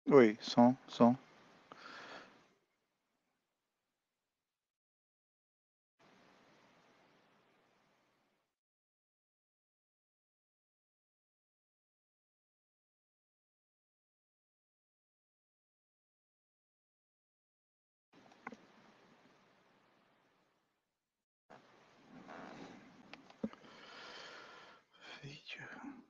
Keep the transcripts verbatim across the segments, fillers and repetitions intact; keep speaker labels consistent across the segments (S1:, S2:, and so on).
S1: Oi, som, som. Vídeo.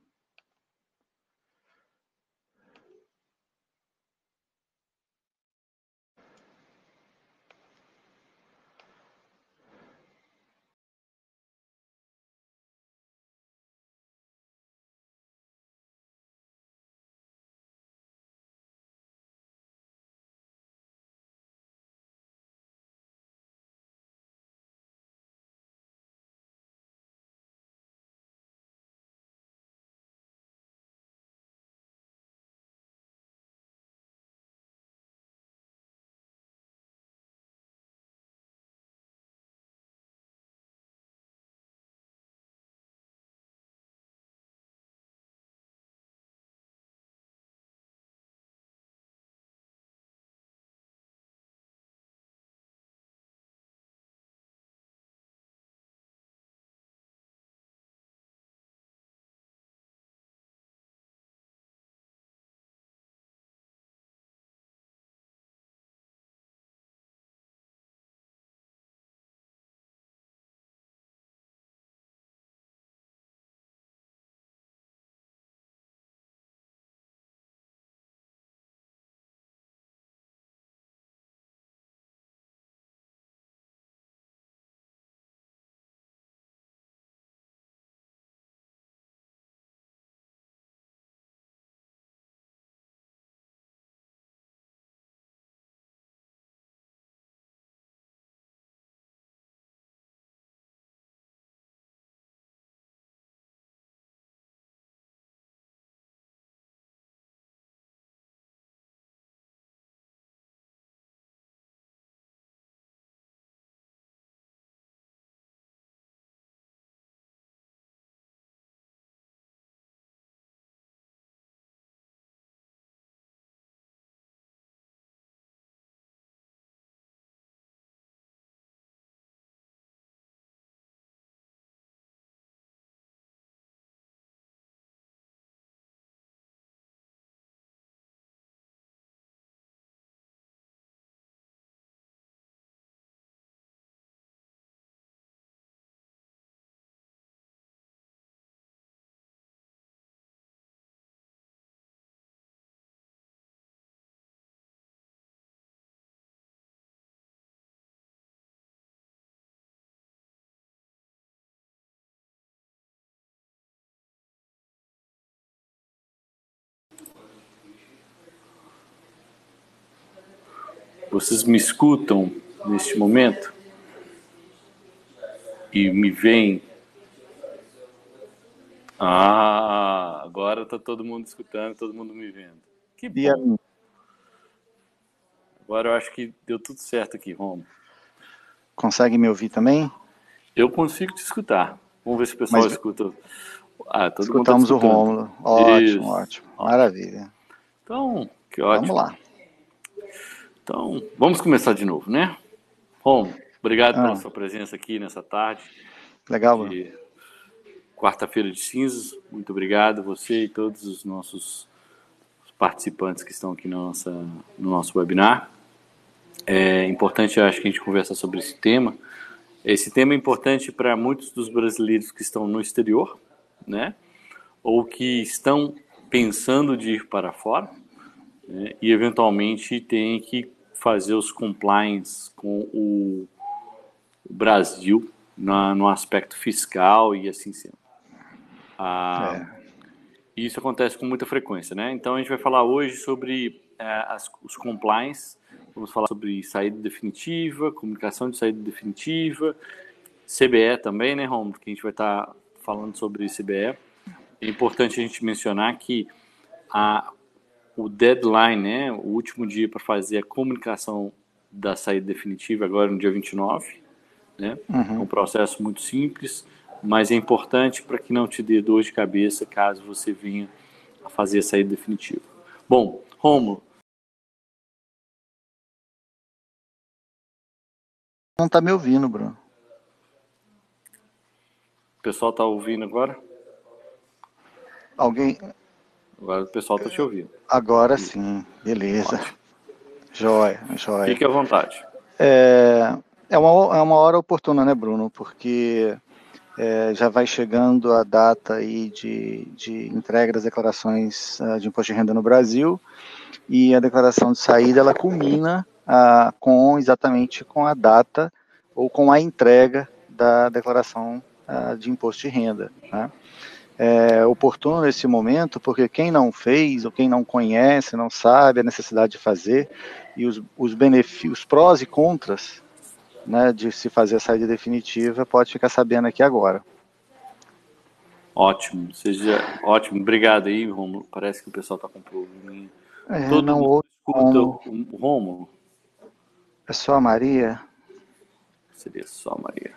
S2: Vocês me escutam neste momento e me veem? Ah, agora está todo mundo escutando, todo mundo me vendo. Que bom.
S1: E a mim?
S2: Agora eu acho que deu tudo certo aqui, Romo.
S1: Consegue me ouvir também?
S2: Eu consigo te escutar. Vamos ver se o pessoal
S1: Mas
S2: escuta. Ah, todo
S1: escutamos
S2: mundo tá
S1: o
S2: escutando.
S1: Rômulo. Ótimo,
S2: Isso.
S1: ótimo. Maravilha.
S2: Então, que
S1: Vamos
S2: ótimo.
S1: lá.
S2: Então, vamos começar de novo, né? Romo, obrigado
S1: Ah,
S2: pela sua presença aqui nessa tarde
S1: legal, Bruno.
S2: de quarta-feira de cinzas. Muito obrigado, você e todos os nossos participantes que estão aqui na nossa, no nosso webinar. É importante, eu acho, que a gente conversar sobre esse tema. Esse tema é importante para muitos dos brasileiros que estão no exterior, né? Ou que estão pensando de ir para fora, né? E eventualmente tem que fazer os compliance com o Brasil na, no aspecto fiscal e assim sendo. Ah,
S1: É.
S2: isso acontece com muita frequência, né? Então a gente vai falar hoje sobre é, as, os compliance, vamos falar sobre saída definitiva, comunicação de saída definitiva, C B E também, né, Romulo? Que a gente vai estar falando sobre C B E. É importante a gente mencionar que a, o deadline, né, o último dia para fazer a comunicação da saída definitiva, agora no dia vinte e nove, né? É um
S1: Uhum.
S2: processo muito simples, mas é importante para que não te dê dor de cabeça caso você venha a fazer a saída definitiva. Bom, Romulo,
S1: não está me ouvindo, Bruno.
S2: O pessoal está ouvindo agora?
S1: Alguém?
S2: Agora o pessoal está te ouvindo.
S1: Agora sim, beleza.
S2: Ótimo.
S1: Joia, joia.
S2: Fique à vontade.
S1: É, é, uma, é uma hora oportuna, né, Bruno? Porque é, já vai chegando a data aí de, de entrega das declarações uh, de imposto de renda no Brasil, e a declaração de saída ela culmina uh, com exatamente com a data ou com a entrega da declaração uh, de imposto de renda, né? É oportuno nesse momento, porque quem não fez, ou quem não conhece, não sabe a necessidade de fazer, e os, os benefícios, os prós e contras, né, de se fazer a saída definitiva, pode ficar sabendo aqui agora.
S2: Ótimo, seja ótimo. Obrigado aí, Rômulo. Parece que o pessoal está com probleminha.
S1: É,
S2: Todo
S1: não
S2: mundo
S1: ouço
S2: escuta
S1: como...
S2: o Rômulo?
S1: É só a Maria?
S2: Seria só a Maria.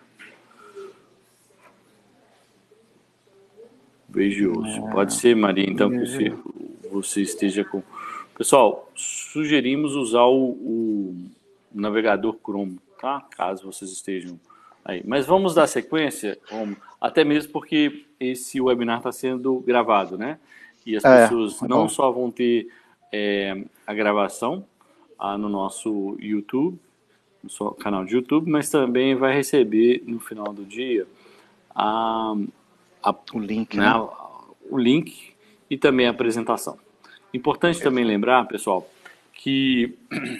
S2: Vejo. É... Pode ser, Maria, então, que você, você esteja com... Pessoal, sugerimos usar o, o navegador Chrome, tá? Caso vocês estejam aí. Mas vamos dar sequência, Rômulo, até mesmo porque esse webinar está sendo gravado, né? E as
S1: é,
S2: pessoas
S1: é
S2: não
S1: bom.
S2: só vão ter é, a gravação ah, no nosso YouTube, no seu canal de YouTube, mas também vai receber no final do dia a, a,
S1: o link,
S2: né,
S1: né?
S2: o link e também a apresentação. Importante também lembrar, pessoal, que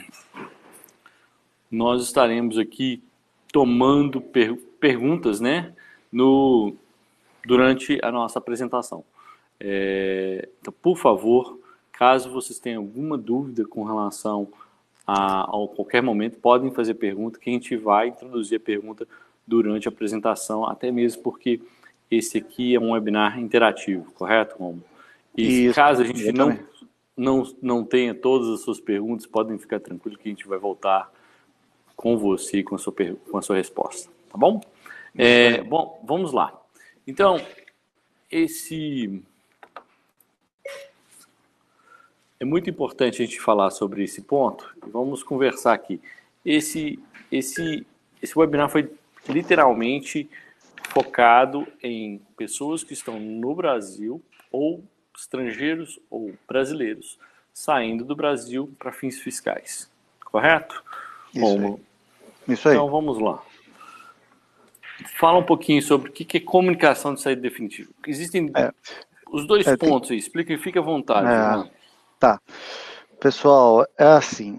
S2: nós estaremos aqui tomando per perguntas, né, no, durante a nossa apresentação. É, então, por favor, caso vocês tenham alguma dúvida com relação a, a qualquer momento, podem fazer pergunta, que a gente vai introduzir a pergunta durante a apresentação, até mesmo porque esse aqui é um webinar interativo, correto, Romulo? E
S1: Isso,
S2: caso a gente não,
S1: também.
S2: não, não tenha todas as suas perguntas, podem ficar tranquilos que a gente vai voltar com você e com a sua, com a sua resposta, tá bom? É, bom, vamos lá. Então, esse... É muito importante a gente falar sobre esse ponto. Vamos conversar aqui. Esse, esse, esse webinar foi literalmente focado em pessoas que estão no Brasil, ou estrangeiros ou brasileiros, saindo do Brasil para fins fiscais. Correto?
S1: Isso
S2: Bom,
S1: aí. Isso aí.
S2: Então vamos lá. Fala um pouquinho sobre o que é comunicação de saída definitiva. Existem é, os dois é, pontos tem... aí. Explica e fica à vontade.
S1: É,
S2: né?
S1: Tá. Pessoal, é assim.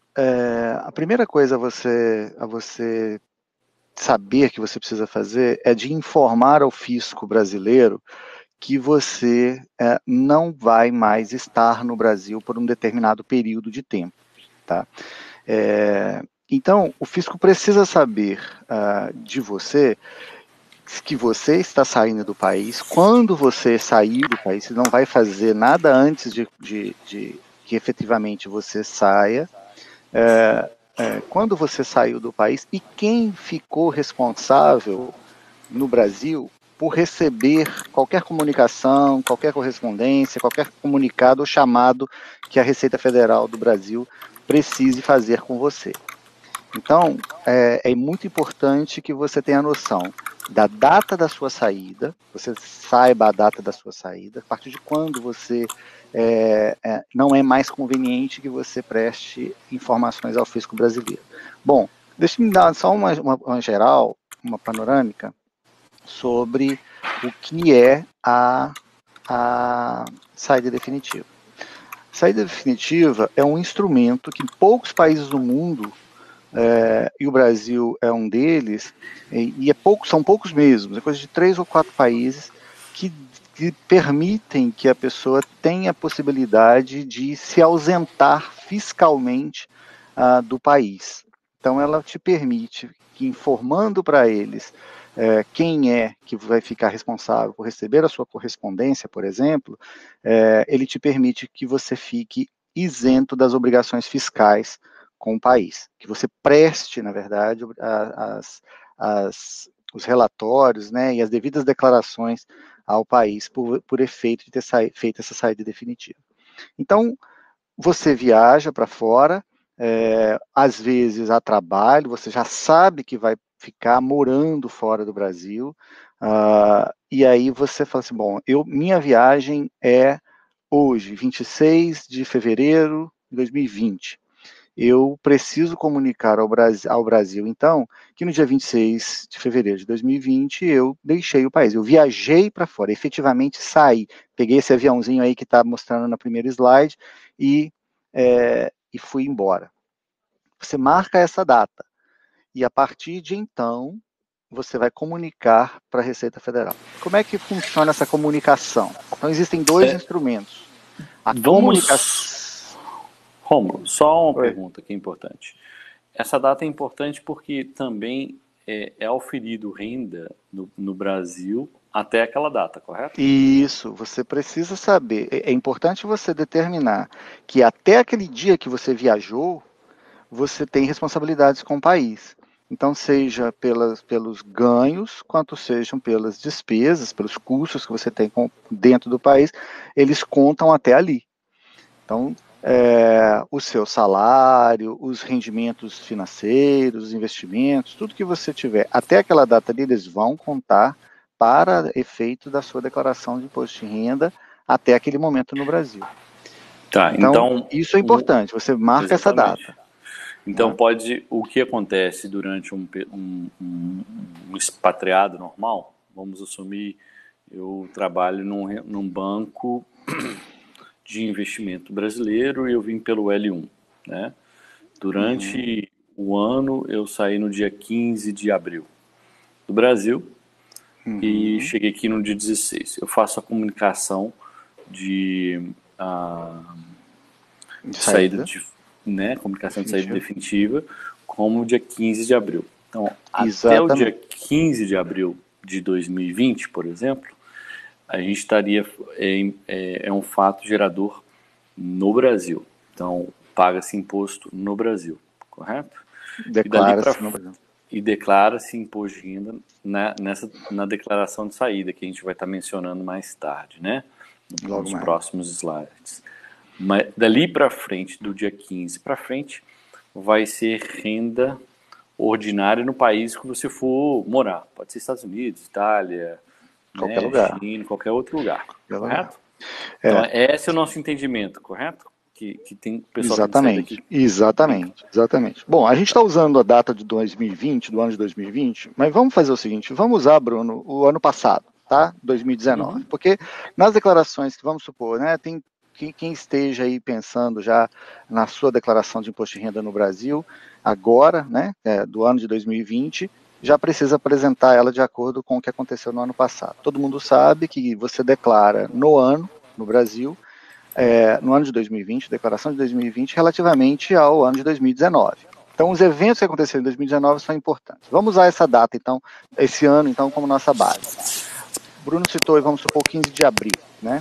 S1: É, a primeira coisa a você, a você saber que você precisa fazer é de informar ao fisco brasileiro que você é, não vai mais estar no Brasil por um determinado período de tempo, tá? É, então, o fisco precisa saber uh, de você que você está saindo do país, quando você sair do país, você não vai fazer nada antes de, de, de que efetivamente você saia, é, é, quando você saiu do país e quem ficou responsável no Brasil por receber qualquer comunicação, qualquer correspondência, qualquer comunicado ou chamado que a Receita Federal do Brasil precise fazer com você. Então, é, é muito importante que você tenha noção da data da sua saída, você saiba a data da sua saída, a partir de quando você é, é, não é mais conveniente que você preste informações ao fisco brasileiro. Bom, deixa-me dar só uma, uma, uma geral, uma panorâmica, sobre o que é a, a saída definitiva. A saída definitiva é um instrumento que poucos países do mundo, é, e o Brasil é um deles, e, e é pouco, são poucos mesmo, é coisa de três ou quatro países que, que permitem que a pessoa tenha a possibilidade de se ausentar fiscalmente uh, do país. Então ela te permite que, informando para eles é, quem é que vai ficar responsável por receber a sua correspondência, por exemplo, é, ele te permite que você fique isento das obrigações fiscais com o país, que você preste, na verdade, as, as, os relatórios, né, e as devidas declarações ao país por, por efeito de ter saído, feito essa saída definitiva. Então, você viaja para fora, é, às vezes a trabalho, você já sabe que vai ficar morando fora do Brasil, uh, e aí você fala assim, bom, eu, minha viagem é hoje, vinte e seis de fevereiro de dois mil e vinte. Eu preciso comunicar ao Brasil, ao Brasil, então, que no dia vinte e seis de fevereiro de dois mil e vinte eu deixei o país. Eu viajei para fora, efetivamente saí. Peguei esse aviãozinho aí que está mostrando na primeira slide e, é, e fui embora. Você marca essa data e a partir de então você vai comunicar para a Receita Federal. Como é que funciona essa comunicação? Então existem dois é, instrumentos. A
S2: vamos...
S1: comunicação...
S2: Rômulo, só uma Oi. pergunta que é importante. Essa data é importante porque também é, é auferido renda no, no Brasil até aquela data, correto?
S1: Isso, você precisa saber. É importante você determinar que até aquele dia que você viajou, você tem responsabilidades com o país. Então, seja pelas, pelos ganhos, quanto sejam pelas despesas, pelos custos que você tem com, dentro do país, eles contam até ali. Então, é, o seu salário, os rendimentos financeiros, os investimentos, tudo que você tiver, até aquela data ali, eles vão contar para efeito da sua declaração de imposto de renda até aquele momento no Brasil.
S2: Tá,
S1: então,
S2: então
S1: isso é importante, você marca
S2: exatamente.
S1: essa data.
S2: Então, pode, o que acontece durante um, um, um, um expatriado normal, vamos assumir, eu trabalho num, num banco de investimento brasileiro e eu vim pelo L um, né? Durante uhum. o ano, eu saí no dia quinze de abril do Brasil uhum. e cheguei aqui no dia dezesseis. Eu faço a comunicação de, uh, de saída, de, né, comunicação definitiva. de saída definitiva, como dia quinze de abril. Então, Exatamente. até o dia quinze de abril de dois mil e vinte, por exemplo, a gente estaria, é, é, é um fato gerador no Brasil. Então, paga-se imposto no Brasil, correto?
S1: Declara-se no Brasil.
S2: E declara-se imposto de renda na, nessa, na declaração de saída, que a gente vai estar mencionando mais tarde, né?
S1: Logo
S2: nos
S1: mais.
S2: próximos slides. Mas dali para frente, do dia quinze para frente, vai ser renda ordinária no país que você for morar. Pode ser Estados Unidos, Itália,
S1: qualquer
S2: né,
S1: lugar.
S2: China, qualquer outro lugar,
S1: qualquer
S2: correto?
S1: Lugar.
S2: Então,
S1: é.
S2: esse é o nosso entendimento, correto? Que, que tem pessoal
S1: Exatamente,
S2: que
S1: exatamente, exatamente. Bom, a gente está usando a data de dois mil e vinte, do ano de dois mil e vinte, mas vamos fazer o seguinte, vamos usar, Bruno, o ano passado, tá? dois mil e dezenove, uhum. porque nas declarações que vamos supor, né, tem quem, quem esteja aí pensando já na sua declaração de imposto de renda no Brasil, agora, né, é, do ano de dois mil e vinte, já precisa apresentar ela de acordo com o que aconteceu no ano passado. Todo mundo sabe que você declara no ano, no Brasil, É, no ano de dois mil e vinte, declaração de dois mil e vinte, relativamente ao ano de dois mil e dezenove. Então, os eventos que aconteceram em dois mil e dezenove são importantes. Vamos usar essa data, então, esse ano, então, como nossa base. Bruno citou, vamos supor, quinze de abril, né?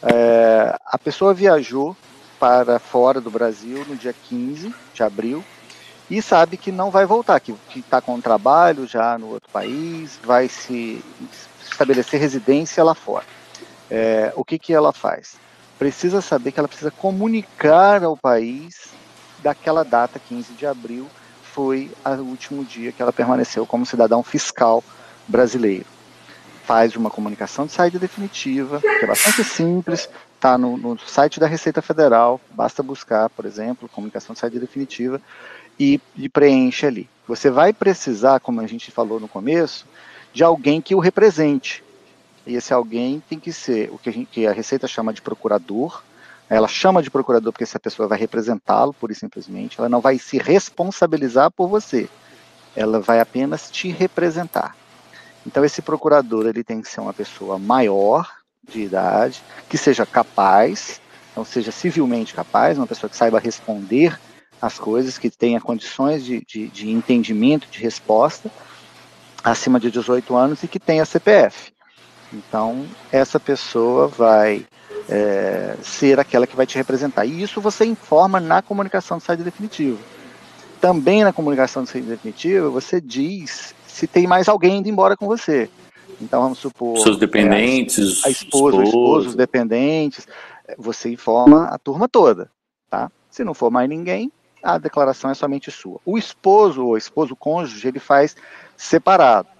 S1: É, a pessoa viajou para fora do Brasil no dia quinze de abril e sabe que não vai voltar, que está com trabalho já no outro país, vai se estabelecer residência lá fora. É, o que, que ela faz? Precisa saber que ela precisa comunicar ao país daquela data, quinze de abril, foi o último dia que ela permaneceu como cidadão fiscal brasileiro. Faz uma comunicação de saída definitiva, que é bastante simples, está no, no site da Receita Federal, basta buscar, por exemplo, comunicação de saída definitiva, e, e preenche ali. Você vai precisar, como a gente falou no começo, de alguém que o represente. E esse alguém tem que ser o que a, gente, que a Receita chama de procurador. Ela chama de procurador porque essa pessoa vai representá-lo, pura e simplesmente. Ela não vai se responsabilizar por você. Ela vai apenas te representar. Então, esse procurador ele tem que ser uma pessoa maior de idade, que seja capaz, então seja civilmente capaz, uma pessoa que saiba responder as coisas, que tenha condições de, de, de entendimento, de resposta, acima de dezoito anos e que tenha C P F. Então, essa pessoa vai é, ser aquela que vai te representar. E isso você informa na comunicação de saída definitiva. Também na comunicação de saída definitiva, você diz se tem mais alguém indo embora com você. Então, vamos supor...
S2: Seus dependentes,
S1: é, a esposa, o esposo, os dependentes. Você informa a turma toda, tá? Se não for mais ninguém, a declaração é somente sua. O esposo, ou esposo cônjuge, ele faz separado,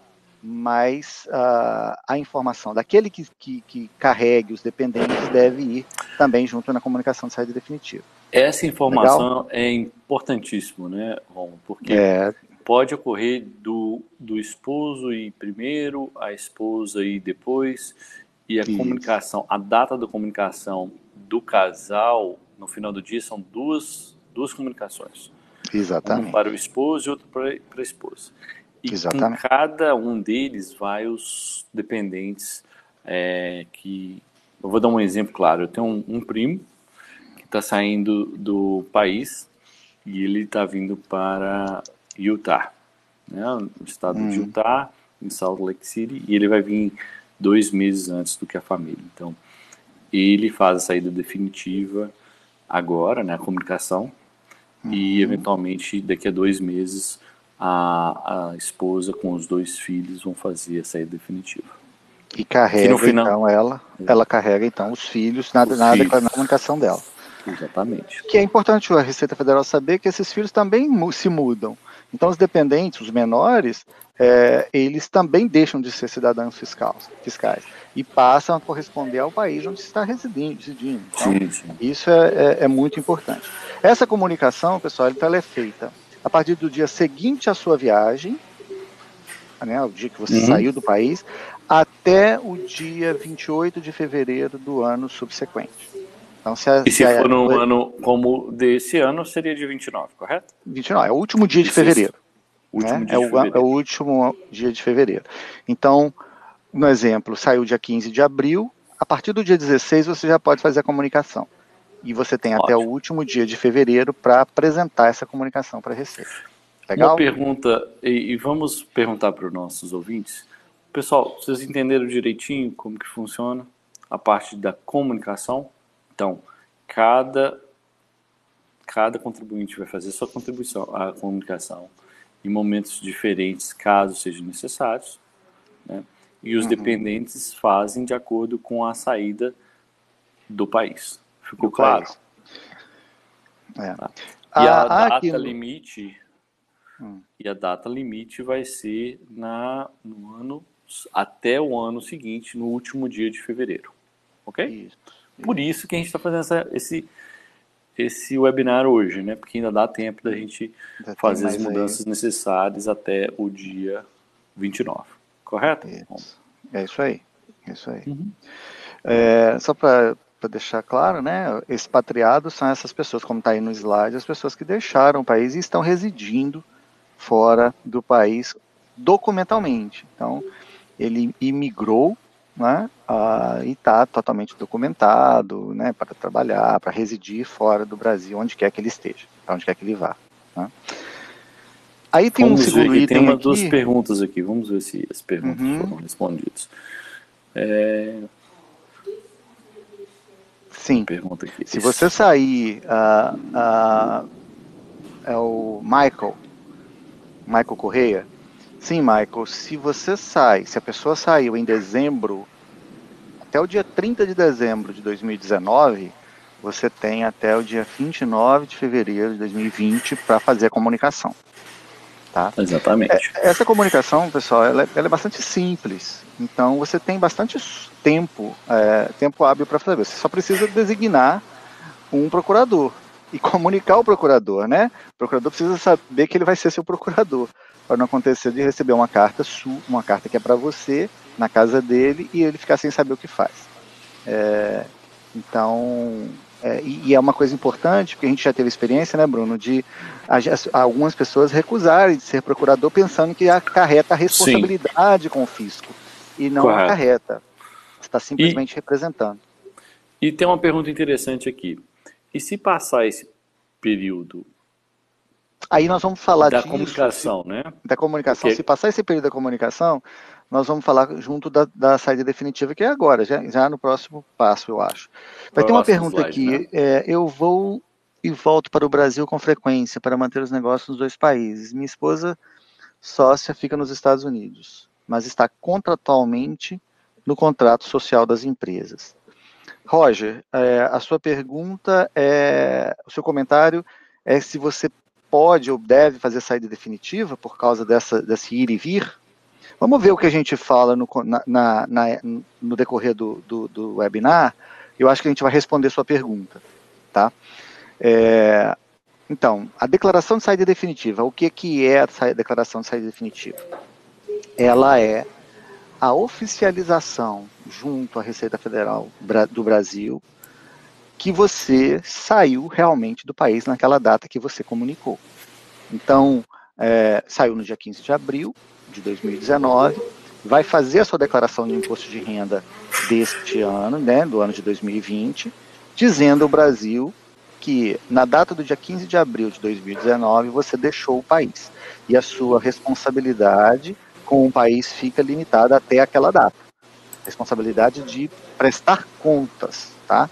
S1: mas uh, a informação daquele que, que, que carregue os dependentes deve ir também junto na comunicação de saída definitiva.
S2: Essa informação
S1: Legal?
S2: é importantíssimo, né, Romo? Porque
S1: É,
S2: pode ocorrer do, do esposo ir primeiro, a esposa ir depois, e a
S1: isso.
S2: comunicação, a data da comunicação do casal, no final do dia, são duas, duas comunicações.
S1: Exatamente.
S2: Uma para o esposo e outra para, para a esposa. E
S1: Exatamente.
S2: com cada um deles vai os dependentes é, que... Eu vou dar um exemplo claro. Eu tenho um, um primo que está saindo do país e ele está vindo para Utah, né, no estado hum. de Utah, em Salt Lake City, e ele vai vir dois meses antes do que a família. Então, ele faz a saída definitiva agora, né, a comunicação, uhum. e eventualmente daqui a dois meses a, a esposa com os dois filhos vão fazer a saída definitiva.
S1: E carrega, no final, então, ela, é. ela carrega, então, os filhos na, os na, filhos. na comunicação dela.
S2: Exatamente.
S1: Que é importante a Receita Federal saber que esses filhos também se mudam. Então, os dependentes, os menores, é, eles também deixam de ser cidadãos fiscais, fiscais e passam a corresponder ao país onde está residindo. residindo. Então, sim, sim. Isso é, é, é muito importante. Essa comunicação, pessoal, então, ela é feita a partir do dia seguinte à sua viagem, né, o dia que você uhum. saiu do país, até o dia vinte e oito de fevereiro do ano subsequente. Então, se a,
S2: e se, se for
S1: a,
S2: num
S1: a,
S2: ano como desse ano, seria de vinte e nove, correto?
S1: vinte e nove, é o último dia de fevereiro.
S2: Último
S1: né?
S2: dia
S1: é,
S2: de
S1: o,
S2: fevereiro.
S1: é o último dia de fevereiro. Então, no exemplo, saiu dia quinze de abril, a partir do dia dezesseis você já pode fazer a comunicação. E você tem Ótimo. até o último dia de fevereiro para apresentar essa comunicação para a Receita. Legal?
S2: Uma pergunta, e, e vamos perguntar para os nossos ouvintes. Pessoal, vocês entenderam direitinho como que funciona a parte da comunicação? Então, cada, cada contribuinte vai fazer sua contribuição, a comunicação, em momentos diferentes, caso sejam necessários, né? E os uhum. dependentes fazem de acordo com a saída do país. Ficou do claro? País.
S1: É.
S2: Tá. E a, a data
S1: aqui...
S2: limite hum. e a data limite vai ser na, no ano, até o ano seguinte, no último dia de fevereiro. Ok?
S1: Isso.
S2: Por isso que a gente está fazendo essa, esse, esse webinar hoje, né? Porque ainda dá tempo da gente Já fazer as mudanças aí. necessárias até o dia vinte e nove. Correto?
S1: Isso. É isso aí. É isso aí.
S2: Uhum.
S1: É, só para deixar claro, né? Expatriados são essas pessoas, como está aí no slide, as pessoas que deixaram o país e estão residindo fora do país documentalmente. Então, ele imigrou, né, uh, e está totalmente documentado, né, para trabalhar, para residir fora do Brasil, onde quer que ele esteja, para onde quer que ele vá. Né. Aí tem
S2: Vamos
S1: um segundo
S2: ver,
S1: item
S2: tem uma,
S1: aqui.
S2: duas perguntas aqui, vamos ver se as perguntas
S1: uhum.
S2: foram respondidas. É...
S1: Sim,
S2: pergunta aqui.
S1: Se você sair, uh, uh, é o Michael, Michael Correia. Sim, Michael, se você sai, se a pessoa saiu em dezembro, até o dia trinta de dezembro de dois mil e dezenove, você tem até o dia vinte e nove de fevereiro de dois mil e vinte para fazer a comunicação. Tá?
S2: Exatamente.
S1: É, essa comunicação, pessoal, ela é, ela é bastante simples. Então, você tem bastante tempo, é, tempo hábil para fazer. Você só precisa designar um procurador e comunicar ao procurador, né? O procurador precisa saber que ele vai ser seu procurador, para não acontecer de receber uma carta sua, uma carta que é para você, na casa dele, e ele ficar sem saber o que faz. É, então, é, e, e é uma coisa importante, porque a gente já teve experiência, né, Bruno, de a, algumas pessoas recusarem de ser procurador pensando que acarreta a responsabilidade Sim. com o fisco, e não Correto. acarreta. Está simplesmente e, representando.
S2: E tem uma pergunta interessante aqui. E se passar esse período...
S1: Aí nós vamos falar
S2: da
S1: disso,
S2: comunicação,
S1: se,
S2: né?
S1: Da comunicação.
S2: Porque...
S1: Se passar esse período da comunicação, nós vamos falar junto da, da saída definitiva, que é agora, já, já no próximo passo, eu acho. Vai ter uma pergunta slide, aqui. Né? É, eu vou e volto para o Brasil com frequência para manter os negócios nos dois países. Minha esposa, sócia, fica nos Estados Unidos, mas está contratualmente no contrato social das empresas. Roger, é, a sua pergunta, é, o seu comentário é se você pode ou deve fazer saída definitiva por causa dessa, desse ir e vir. Vamos ver o que a gente fala no, na, na, na, no decorrer do, do, do webinar. Eu acho que a gente vai responder sua pergunta, tá? É, então, a declaração de saída definitiva, o que, que é a declaração de saída definitiva? Ela é a oficialização junto à Receita Federal do Brasil que você saiu realmente do país naquela data que você comunicou. Então, é, saiu no dia quinze de abril de dois mil e dezenove, vai fazer a sua declaração de imposto de renda deste ano, né, do ano de dois mil e vinte, dizendo ao Brasil que na data do dia quinze de abril de dois mil e dezenove você deixou o país. E a sua responsabilidade com o país fica limitada até aquela data. Responsabilidade de prestar contas, tá?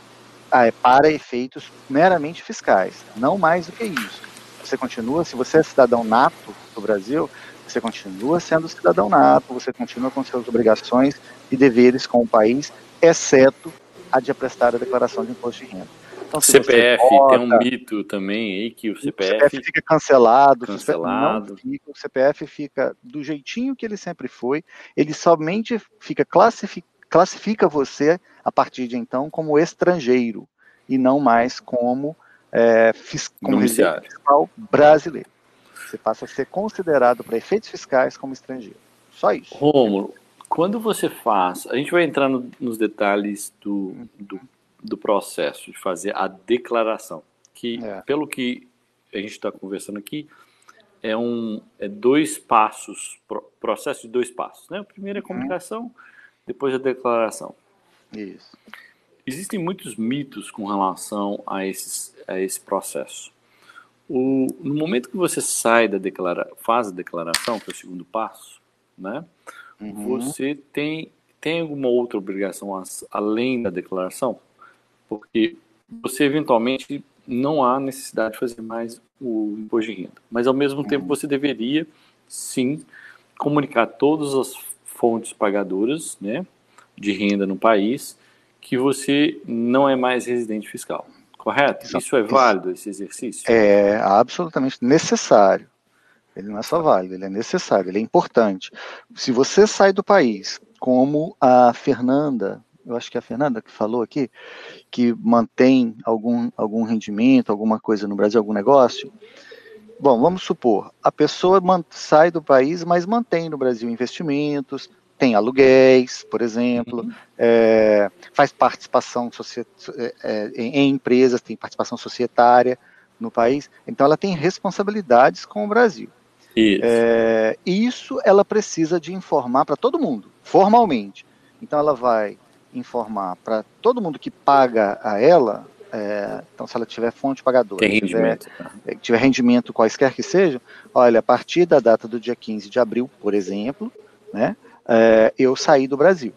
S1: Ah, é para efeitos meramente fiscais, não mais do que isso. Você continua, se você é cidadão nato do Brasil, você continua sendo cidadão nato, você continua com suas obrigações e deveres com o país, exceto a de prestar a declaração de imposto de renda.
S2: Então, se C P F você vota, tem um mito também aí que o C P F,
S1: o C P F fica cancelado,
S2: cancelado.
S1: Não fica, o C P F fica do jeitinho que ele sempre foi, ele somente fica classificado, classifica você, a partir de então, como estrangeiro, e não mais como, é, fis, como residente fiscal brasileiro. Você passa a ser considerado, para efeitos fiscais, como estrangeiro. Só isso.
S2: Rômulo, quando você faz... A gente vai entrar no, nos detalhes do, do, do processo de fazer a declaração, que, é. pelo que a gente está conversando aqui, é, um, é dois passos, processo de dois passos. Né? O primeiro é a comunicação, uhum. depois a declaração.
S1: Isso.
S2: Existem muitos mitos com relação a, esses, a esse processo. O, no momento que você sai da declara, faz a declaração, que é o segundo passo, né? Uhum. Você tem, tem alguma outra obrigação as, além da declaração? Porque você eventualmente não há necessidade de fazer mais o imposto de renda. Mas ao mesmo uhum. tempo você deveria, sim, comunicar todas as fontes pagadoras, né, de renda no país, que você não é mais residente fiscal, correto? Isso, Isso é válido, esse exercício?
S1: É absolutamente necessário. Ele não é só válido, ele é necessário, ele é importante. Se você sai do país, como a Fernanda, eu acho que é a Fernanda que falou aqui, que mantém algum, algum rendimento, alguma coisa no Brasil, algum negócio, bom, vamos supor, a pessoa sai do país, mas mantém no Brasil investimentos, tem aluguéis, por exemplo, uhum. é, faz participação é, em empresas, tem participação societária no país, então ela tem responsabilidades com o Brasil.
S2: Isso,
S1: é, isso ela precisa de informar para todo mundo, formalmente. Então ela vai informar para todo mundo que paga a ela, é, então se ela tiver fonte pagadora,
S2: tem rendimento,
S1: tiver, tá. tiver rendimento quaisquer que sejam, olha, a partir da data do dia quinze de abril, por exemplo, né, é, eu saí do Brasil.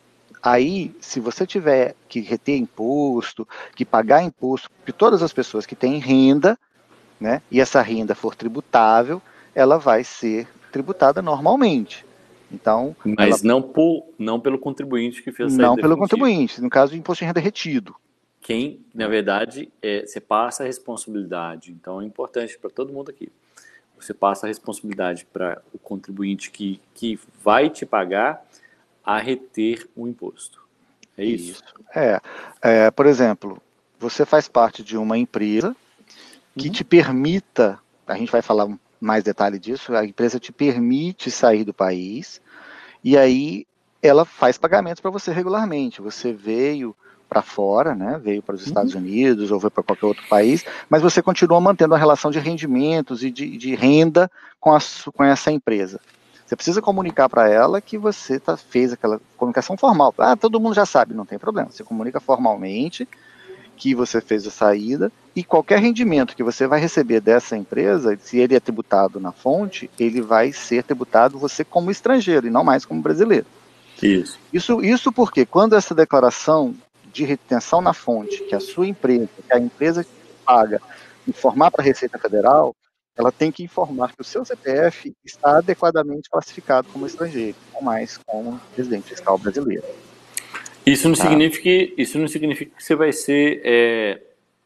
S1: Aí, se você tiver que reter imposto, que pagar imposto, de todas as pessoas que têm renda, né, e essa renda for tributável, ela vai ser tributada normalmente. Então,
S2: mas
S1: ela...
S2: não, por, não pelo contribuinte que fez a saída
S1: Não
S2: definitiva.
S1: pelo contribuinte, no caso do imposto de renda retido.
S2: Quem, na verdade, é, você passa a responsabilidade. Então, é importante para todo mundo aqui. Você passa a responsabilidade para o contribuinte que, que vai te pagar a reter o imposto. É isso? Isso.
S1: É, é, por exemplo, você faz parte de uma empresa que uhum. te permita, a gente vai falar mais detalhe disso, a empresa te permite sair do país e aí ela faz pagamentos para você regularmente. Você veio para fora, né, veio para os Estados uhum. Unidos ou veio para qualquer outro país, mas você continua mantendo a relação de rendimentos e de, de renda com, a, com essa empresa. Você precisa comunicar para ela que você tá, fez aquela comunicação formal. Ah, todo mundo já sabe, não tem problema. Você comunica formalmente que você fez a saída e qualquer rendimento que você vai receber dessa empresa, se ele é tributado na fonte, ele vai ser tributado você como estrangeiro e não mais como brasileiro.
S2: Isso.
S1: Isso, isso porque quando essa declaração de retenção na fonte, que a sua empresa, que a empresa que paga, informar para a Receita Federal, ela tem que informar que o seu C P F está adequadamente classificado como estrangeiro, não mais como residente fiscal brasileiro.
S2: Isso não, tá. significa, isso não significa que você vai ser é,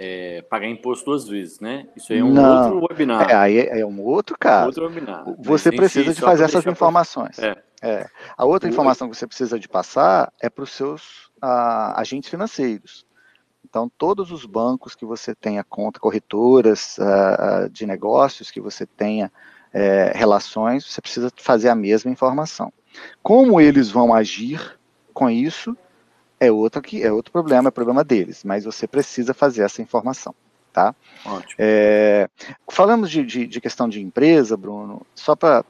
S2: é, pagar imposto duas vezes, né? Isso aí é um
S1: Não,
S2: outro webinar.
S1: É, aí é, é um outro caso.
S2: Outro webinar.
S1: Você
S2: Mas,
S1: precisa
S2: si,
S1: de fazer essas
S2: pra...
S1: informações.
S2: É.
S1: É. A outra
S2: o...
S1: informação que você precisa de passar é para os seus uh, agentes financeiros. Então, todos os bancos que você tenha conta, corretoras uh, de negócios, que você tenha uh, relações, você precisa fazer a mesma informação. Como eles vão agir com isso, é outro, que, é outro problema, é problema deles, mas você precisa fazer essa informação. Tá?
S2: Ótimo.
S1: É, falamos de, de, de questão de empresa, Bruno, só para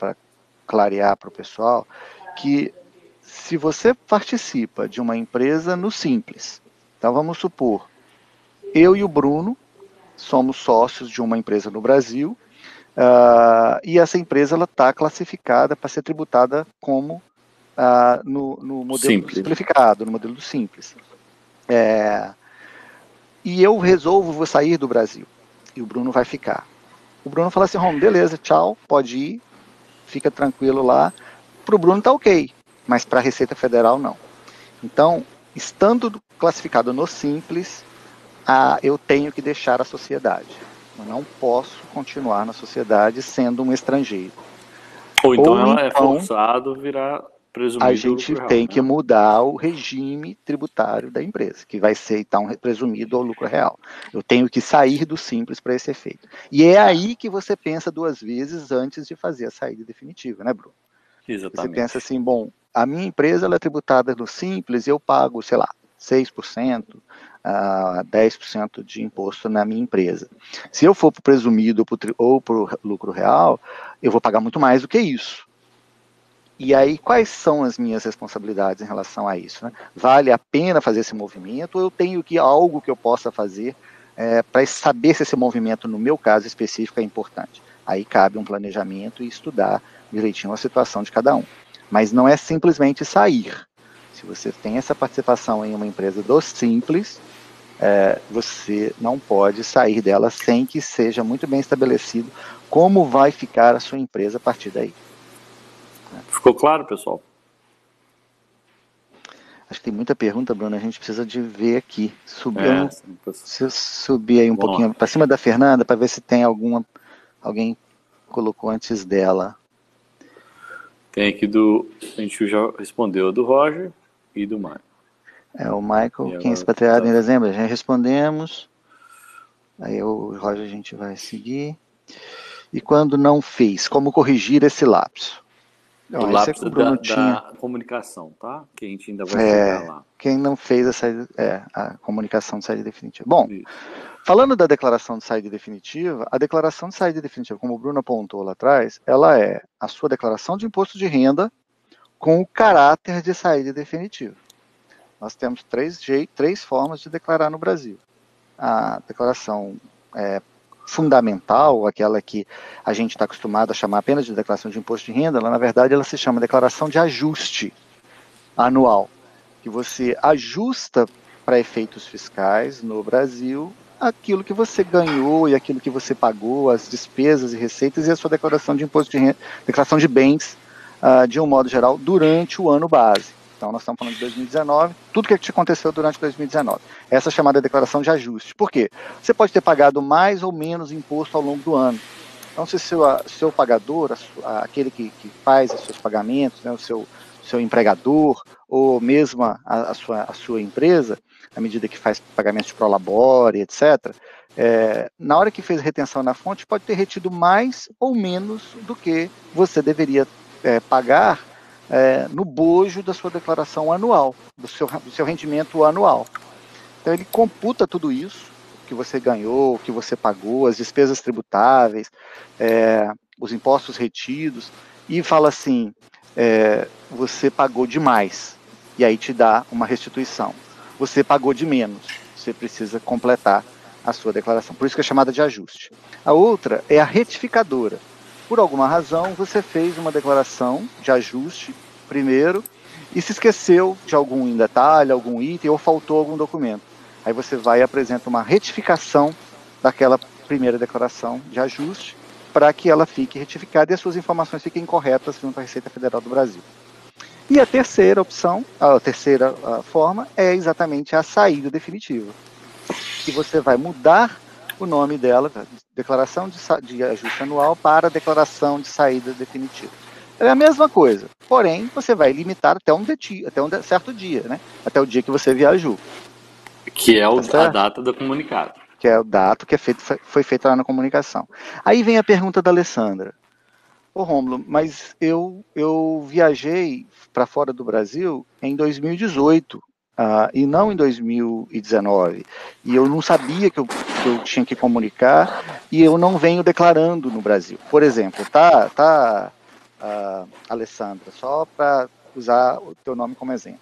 S1: clarear para o pessoal, que se você participa de uma empresa no Simples, então vamos supor, eu e o Bruno somos sócios de uma empresa no Brasil, uh, e essa empresa está classificada para ser tributada como uh, no, no modelo
S2: Simples.
S1: simplificado, no modelo do Simples. É, e eu resolvo vou sair do Brasil, e o Bruno vai ficar. O Bruno fala assim, Rom, beleza, tchau, pode ir, fica tranquilo lá. Para o Bruno tá ok, mas para a Receita Federal não. Então, estando classificado no Simples, ah, eu tenho que deixar a sociedade. Eu não posso continuar na sociedade sendo um estrangeiro.
S2: Ou então
S1: Ou
S2: ela
S1: então,
S2: é forçado a virar presumido
S1: a gente
S2: lucro real,
S1: tem
S2: né?
S1: que mudar o regime tributário da empresa, que vai ser, então, presumido ao lucro real. Eu tenho que sair do Simples para esse efeito. E é aí que você pensa duas vezes antes de fazer a saída definitiva, né, Bruno?
S2: Exatamente.
S1: Você pensa assim, bom, a minha empresa ela é tributada no Simples e eu pago, sei lá, seis por cento, uh, dez por cento de imposto na minha empresa. Se eu for para o presumido ou para o lucro real, eu vou pagar muito mais do que isso. E aí, quais são as minhas responsabilidades em relação a isso? Né? Vale a pena fazer esse movimento ou eu tenho que algo que eu possa fazer é, para saber se esse movimento, no meu caso específico, é importante? Aí cabe um planejamento e estudar direitinho a situação de cada um. Mas não é simplesmente sair. Se você tem essa participação em uma empresa do Simples, é, você não pode sair dela sem que seja muito bem estabelecido como vai ficar a sua empresa a partir daí.
S2: Ficou claro, pessoal?
S1: Acho que tem muita pergunta, Bruno, a gente precisa de ver aqui. Subir,
S2: É,
S1: não, se eu subir aí um
S2: Bom,
S1: pouquinho para cima da Fernanda, para ver se tem alguma, alguém colocou antes dela.
S2: Tem aqui do, a gente já respondeu do Roger e do Michael.
S1: É, o Michael, quem é expatriado em dezembro, já respondemos. Aí o Roger a gente vai seguir. E quando não fez, como corrigir esse lapso?
S2: O
S1: Não,
S2: lápis
S1: é
S2: da,
S1: tinha...
S2: da comunicação, tá? Que a gente ainda vai
S1: é,
S2: chegar lá.
S1: Quem não fez a, saída, é, a comunicação de saída definitiva. Bom,
S2: Isso.
S1: Falando da declaração de saída definitiva, a declaração de saída definitiva, como o Bruno apontou lá atrás, ela é a sua declaração de imposto de renda com o caráter de saída definitiva. Nós temos três, três formas de declarar no Brasil. A declaração é, fundamental, aquela que a gente está acostumado a chamar apenas de declaração de imposto de renda, ela, na verdade, ela se chama declaração de ajuste anual, que você ajusta para efeitos fiscais no Brasil aquilo que você ganhou e aquilo que você pagou, as despesas e receitas e a sua declaração de imposto de renda, declaração de bens, uh, de um modo geral, durante o ano base. Então, nós estamos falando de dois mil e dezenove, tudo que te aconteceu durante dois mil e dezenove. Essa é chamada declaração de ajuste. Por quê? Você pode ter pagado mais ou menos imposto ao longo do ano. Então, se o seu, seu pagador, a, aquele que, que faz os seus pagamentos, né, o seu, seu empregador, ou mesmo a, a, sua, a sua empresa, à medida que faz pagamentos de prolabore, etcétera, é, na hora que fez retenção na fonte, pode ter retido mais ou menos do que você deveria é, pagar é, no bojo da sua declaração anual, do seu, do seu rendimento anual. Então, ele computa tudo isso, que você ganhou, o que você pagou, as despesas tributáveis, é, os impostos retidos, e fala assim, é, você pagou demais, e aí te dá uma restituição. Você pagou de menos, você precisa completar a sua declaração. Por isso que é chamada de ajuste. A outra é a retificadora. Por alguma razão, você fez uma declaração de ajuste primeiro e se esqueceu de algum detalhe, algum item, ou faltou algum documento. Aí você vai e apresenta uma retificação daquela primeira declaração de ajuste para que ela fique retificada e as suas informações fiquem corretas junto à Receita Federal do Brasil. E a terceira opção, a terceira a forma, é exatamente a saída definitiva. e você vai mudar o nome dela, declaração de, de ajuste anual para declaração de saída definitiva. É a mesma coisa, porém você vai limitar até um, deti, até um certo dia, né? Até o dia que você viajou.
S2: Que é o, tá a data do comunicado.
S1: Que é o dato que é feito, foi feito lá na comunicação. Aí vem a pergunta da Alessandra. Ô Rômulo, mas eu, eu viajei para fora do Brasil em dois mil e dezoito, uh, e não em dois mil e dezenove. E eu não sabia que eu, que eu tinha que comunicar, e eu não venho declarando no Brasil. Por exemplo, tá, tá uh, Alessandra, só para usar o teu nome como exemplo.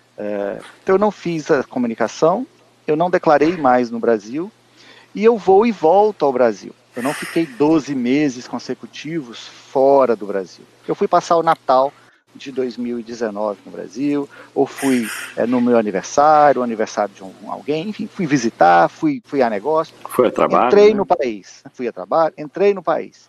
S1: Uh, então eu não fiz a comunicação, eu não declarei mais no Brasil, e eu vou e volto ao Brasil. Eu não fiquei doze meses consecutivos fora do Brasil. Eu fui passar o Natal de dois mil e dezenove no Brasil, ou fui é, no meu aniversário, o aniversário de um, alguém, enfim, fui visitar, fui, fui a negócio.
S2: Foi a trabalho,
S1: Entrei
S2: né?
S1: no país, fui a trabalho, entrei no país.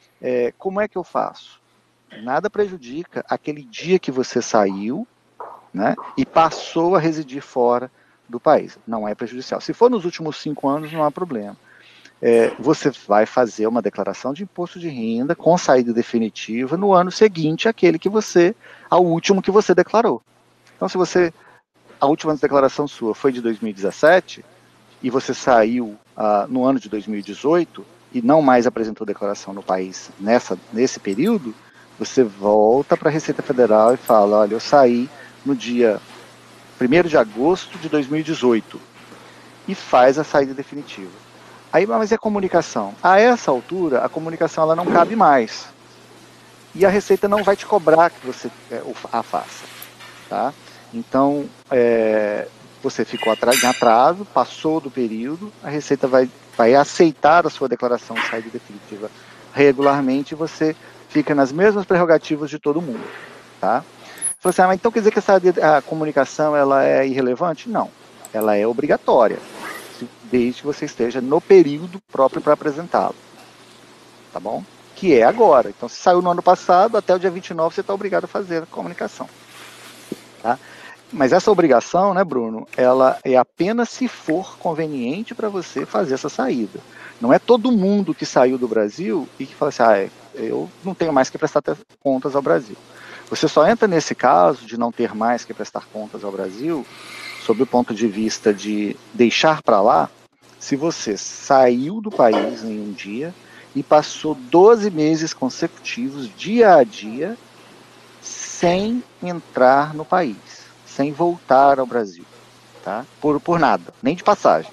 S1: É, como é que eu faço? Nada prejudica aquele dia que você saiu, né, e passou a residir fora do país. Não é prejudicial. Se for nos últimos cinco anos, não há problema. É, você vai fazer uma declaração de imposto de renda com saída definitiva no ano seguinte àquele que você, ao último que você declarou. Então, se você, a última declaração sua foi de dois mil e dezessete e você saiu ah, no ano de dois mil e dezoito e não mais apresentou declaração no país nessa, nesse período, você volta para a Receita Federal e fala, olha, eu saí no dia primeiro de agosto de dois mil e dezoito e faz a saída definitiva. Aí, mas e a comunicação? A essa altura, a comunicação ela não cabe mais. E a Receita não vai te cobrar que você é, a faça. Tá? Então, é, você ficou em atraso, passou do período, a Receita vai, vai aceitar a sua declaração de saída definitiva regularmente e você fica nas mesmas prerrogativas de todo mundo. Tá? Você fala assim, ah, então quer dizer que essa, a comunicação ela é irrelevante? Não, ela é obrigatória, desde que você esteja no período próprio para apresentá-lo, tá bom? Que é agora. Então, se saiu no ano passado, até o dia vinte e nove você está obrigado a fazer a comunicação. Tá? Mas essa obrigação, né, Bruno, ela é apenas se for conveniente para você fazer essa saída. Não é todo mundo que saiu do Brasil e que fala assim, ah, eu não tenho mais que prestar contas ao Brasil. Você só entra nesse caso de não ter mais que prestar contas ao Brasil, sob o ponto de vista de deixar para lá, se você saiu do país em um dia e passou doze meses consecutivos, dia a dia, sem entrar no país, sem voltar ao Brasil, tá? Por, por nada, nem de passagem.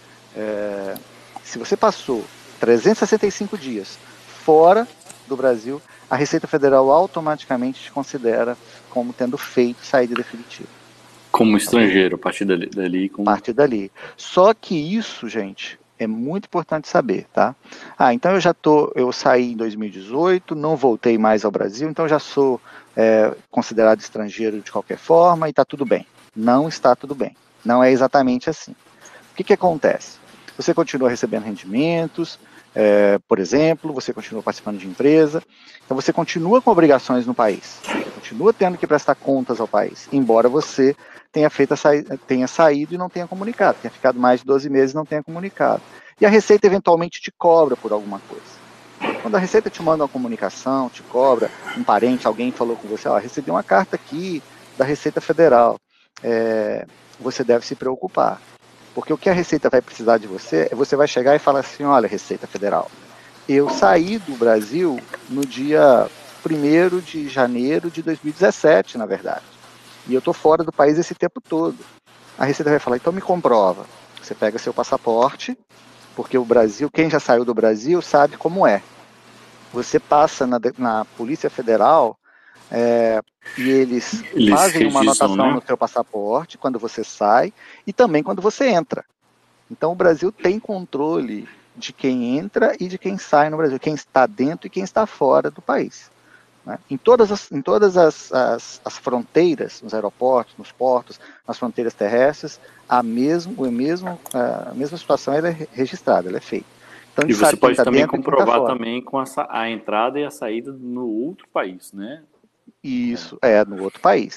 S1: É, se você passou trezentos e sessenta e cinco dias fora do Brasil, a Receita Federal automaticamente te considera como tendo feito saída definitiva.
S2: Como estrangeiro, a partir dali. dali como...
S1: A partir dali. Só que isso, gente, é muito importante saber, tá? Ah, então eu já tô, eu saí em dois mil e dezoito, não voltei mais ao Brasil, então já sou é, considerado estrangeiro de qualquer forma e está tudo bem. Não está tudo bem. Não é exatamente assim. O que que acontece? Você continua recebendo rendimentos, é, por exemplo, você continua participando de empresa, então você continua com obrigações no país, você continua tendo que prestar contas ao país, embora você tenha, feito a sa... tenha saído e não tenha comunicado, tenha ficado mais de doze meses e não tenha comunicado. E a Receita eventualmente te cobra por alguma coisa. Quando a Receita te manda uma comunicação, te cobra, um parente, alguém falou com você, ó, recebi uma carta aqui da Receita Federal, é, você deve se preocupar. Porque o que a Receita vai precisar de você é você vai chegar e falar assim, olha, Receita Federal, eu saí do Brasil no dia primeiro de janeiro de dois mil e dezessete, na verdade. E eu estou fora do país esse tempo todo. A Receita vai falar, então me comprova. Você pega seu passaporte, porque o Brasil, quem já saiu do Brasil sabe como é. Você passa na, na Polícia Federal é, e eles, eles fazem uma anotação, né, no seu passaporte quando você sai e também quando você entra. Então o Brasil tem controle de quem entra e de quem sai no Brasil, quem está dentro e quem está fora do país. Né? Em todas, as, em todas as, as, as fronteiras, nos aeroportos, nos portos, nas fronteiras terrestres, a, mesmo, a, mesmo, a mesma situação ela é registrada, ela é feita. Então,
S2: e você pode
S1: tá
S2: também comprovar tá também com essa, a entrada e a saída no outro país, né?
S1: Isso, é, no outro país.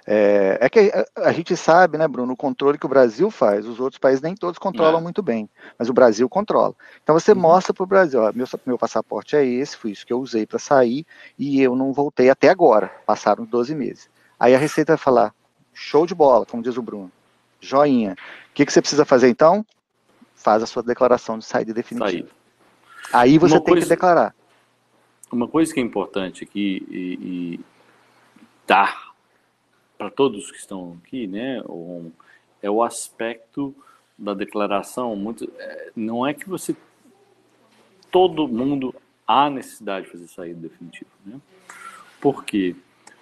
S1: É, é que a, a gente sabe, né, Bruno, o controle que o Brasil faz, os outros países nem todos controlam
S2: É.
S1: muito bem, mas o Brasil controla. Então você
S2: Uhum.
S1: mostra para o Brasil, ó, meu, meu passaporte é esse, foi isso que eu usei para sair e eu não voltei até agora, passaram doze meses. Aí a Receita vai falar, show de bola, como diz o Bruno, joinha. O que, que você precisa fazer então? Faz a sua declaração de saída definitiva.
S2: Saída.
S1: Aí você
S2: Uma
S1: tem que
S2: coisa,
S1: declarar.
S2: uma coisa que é importante aqui e, e dar para todos que estão aqui, né, é o aspecto da declaração. Muito, é, não é que você todo mundo há necessidade de fazer saída definitiva, né? Porque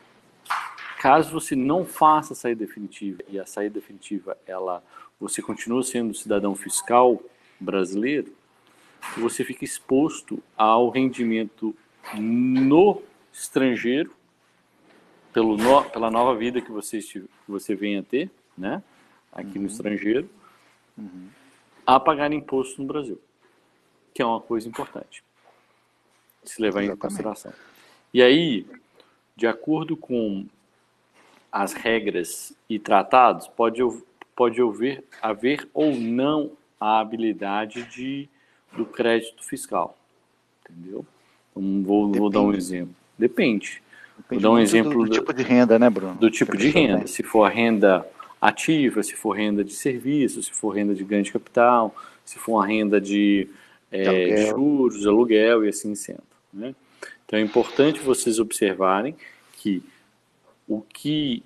S2: caso você não faça a saída definitiva e a saída definitiva ela você continua sendo cidadão fiscal brasileiro, você fica exposto ao rendimento no estrangeiro pelo no, pela nova vida que você que você vem a ter, né, aqui uhum. no estrangeiro, uhum. a pagar imposto no Brasil, que é uma coisa importante de se levar Exatamente. Em consideração. E aí, de acordo com as regras e tratados, pode, pode haver, haver ou não a habilidade de, do crédito fiscal. Entendeu? Então, vou, vou dar um exemplo. Depende.
S1: Depende
S2: vou dar um
S1: muito
S2: exemplo
S1: do, do tipo de renda, né, Bruno?
S2: Do tipo de renda. Tem. Se for renda ativa, se for renda de serviço, se for renda de ganho de capital, se for uma renda de, é, de juros, aluguel e assim sendo. Né? Então é importante vocês observarem que o que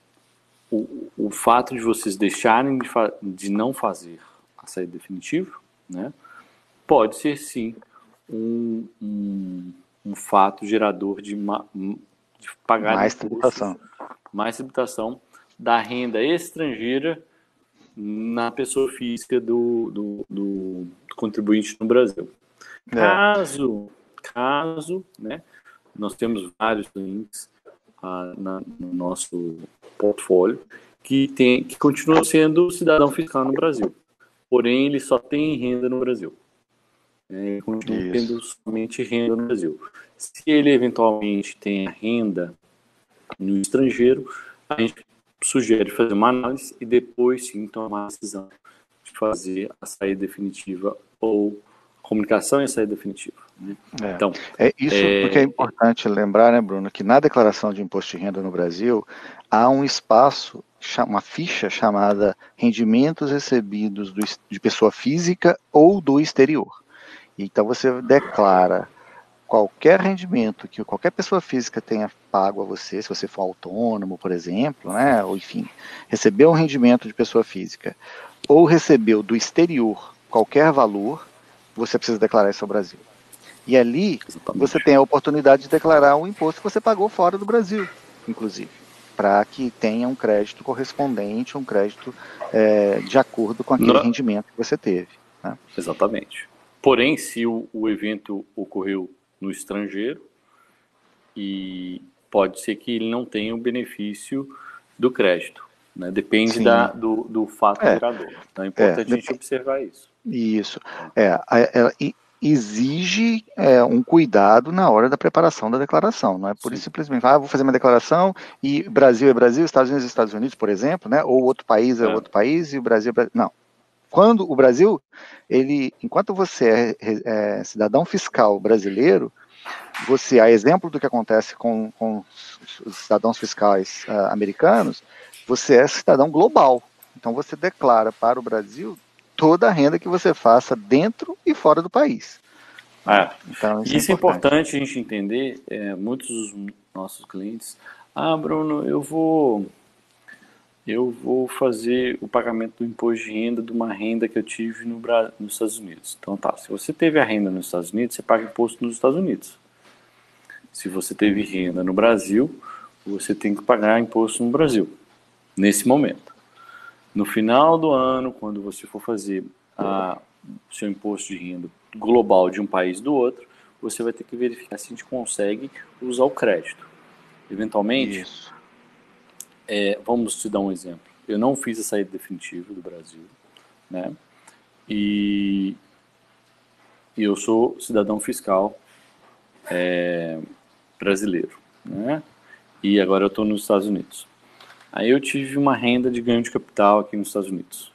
S2: o, o fato de vocês deixarem de, de não fazer a saída definitiva, né, pode ser sim um, um, um fato gerador de, ma, de pagar
S1: mais
S2: impostos,
S1: tributação.
S2: mais tributação da renda estrangeira na pessoa física do, do, do, do contribuinte no Brasil. É. Caso, caso, né, nós temos vários links ah, na, no nosso portfólio que, tem, que continua sendo cidadão fiscal no Brasil, porém ele só tem renda no Brasil. Ele continua Isso. tendo somente renda no Brasil. Se ele eventualmente tem renda no estrangeiro, a gente sugere fazer uma análise e depois sim tomar a decisão de fazer a saída definitiva ou comunicação e a saída definitiva. Né?
S1: É.
S2: Então,
S1: é isso é, porque é importante é, lembrar, né, Bruno, que na declaração de imposto de renda no Brasil há um espaço, uma ficha chamada rendimentos recebidos do, de pessoa física ou do exterior. Então você declara qualquer rendimento que qualquer pessoa física tenha pago a você, se você for autônomo, por exemplo, né, ou enfim, recebeu um rendimento de pessoa física ou recebeu do exterior qualquer valor, você precisa declarar isso ao Brasil. E ali Exatamente. Você tem a oportunidade de declarar o imposto que você pagou fora do Brasil, inclusive, para que tenha um crédito correspondente, um crédito é, de acordo com aquele Não. rendimento que você teve. Né?
S2: Exatamente. Porém, se o, o evento ocorreu no estrangeiro, e pode ser que ele não tenha o benefício do crédito. Né? Depende da, do, do fato é. gerador. Então é importante é. a gente observar isso.
S1: Isso. É, ela exige é, um cuidado na hora da preparação da declaração. Não é por Sim. isso simplesmente, ah, vou fazer uma declaração e Brasil é Brasil, Estados Unidos é Estados Unidos, por exemplo, né? Ou outro país é, é. outro país e o Brasil é Brasil. Não. Quando o Brasil, ele, enquanto você é, é cidadão fiscal brasileiro, você, a exemplo do que acontece com, com os cidadãos fiscais uh, americanos, você é cidadão global. Então você declara para o Brasil toda a renda que você faça dentro e fora do país.
S2: É. Então, isso, isso é, importante. é importante a gente entender. É, muitos dos nossos clientes, ah, Bruno, eu vou, eu vou fazer o pagamento do imposto de renda de uma renda que eu tive no, nos Estados Unidos. Então tá, se você teve a renda nos Estados Unidos, você paga imposto nos Estados Unidos. Se você teve renda no Brasil, você tem que pagar imposto no Brasil, nesse momento. No final do ano, quando você for fazer o seu imposto de renda global de um país do outro, você vai ter que verificar se a gente consegue usar o crédito. Eventualmente, é, vamos te dar um exemplo. Eu não fiz a saída definitiva do Brasil, né? E, e eu sou cidadão fiscal é, brasileiro, né? E agora eu estou nos Estados Unidos. Aí eu tive uma renda de ganho de capital aqui nos Estados Unidos.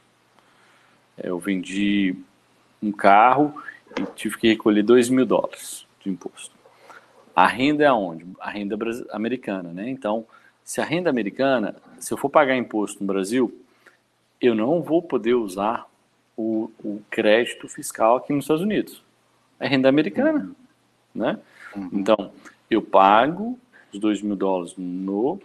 S2: Eu vendi um carro e tive que recolher dois mil dólares de imposto. A renda é aonde? A renda americana, né? Então, se a renda americana, se eu for pagar imposto no Brasil, eu não vou poder usar o, o crédito fiscal aqui nos Estados Unidos. É renda americana, uhum. né? Uhum. Então, eu pago os dois mil dólares no,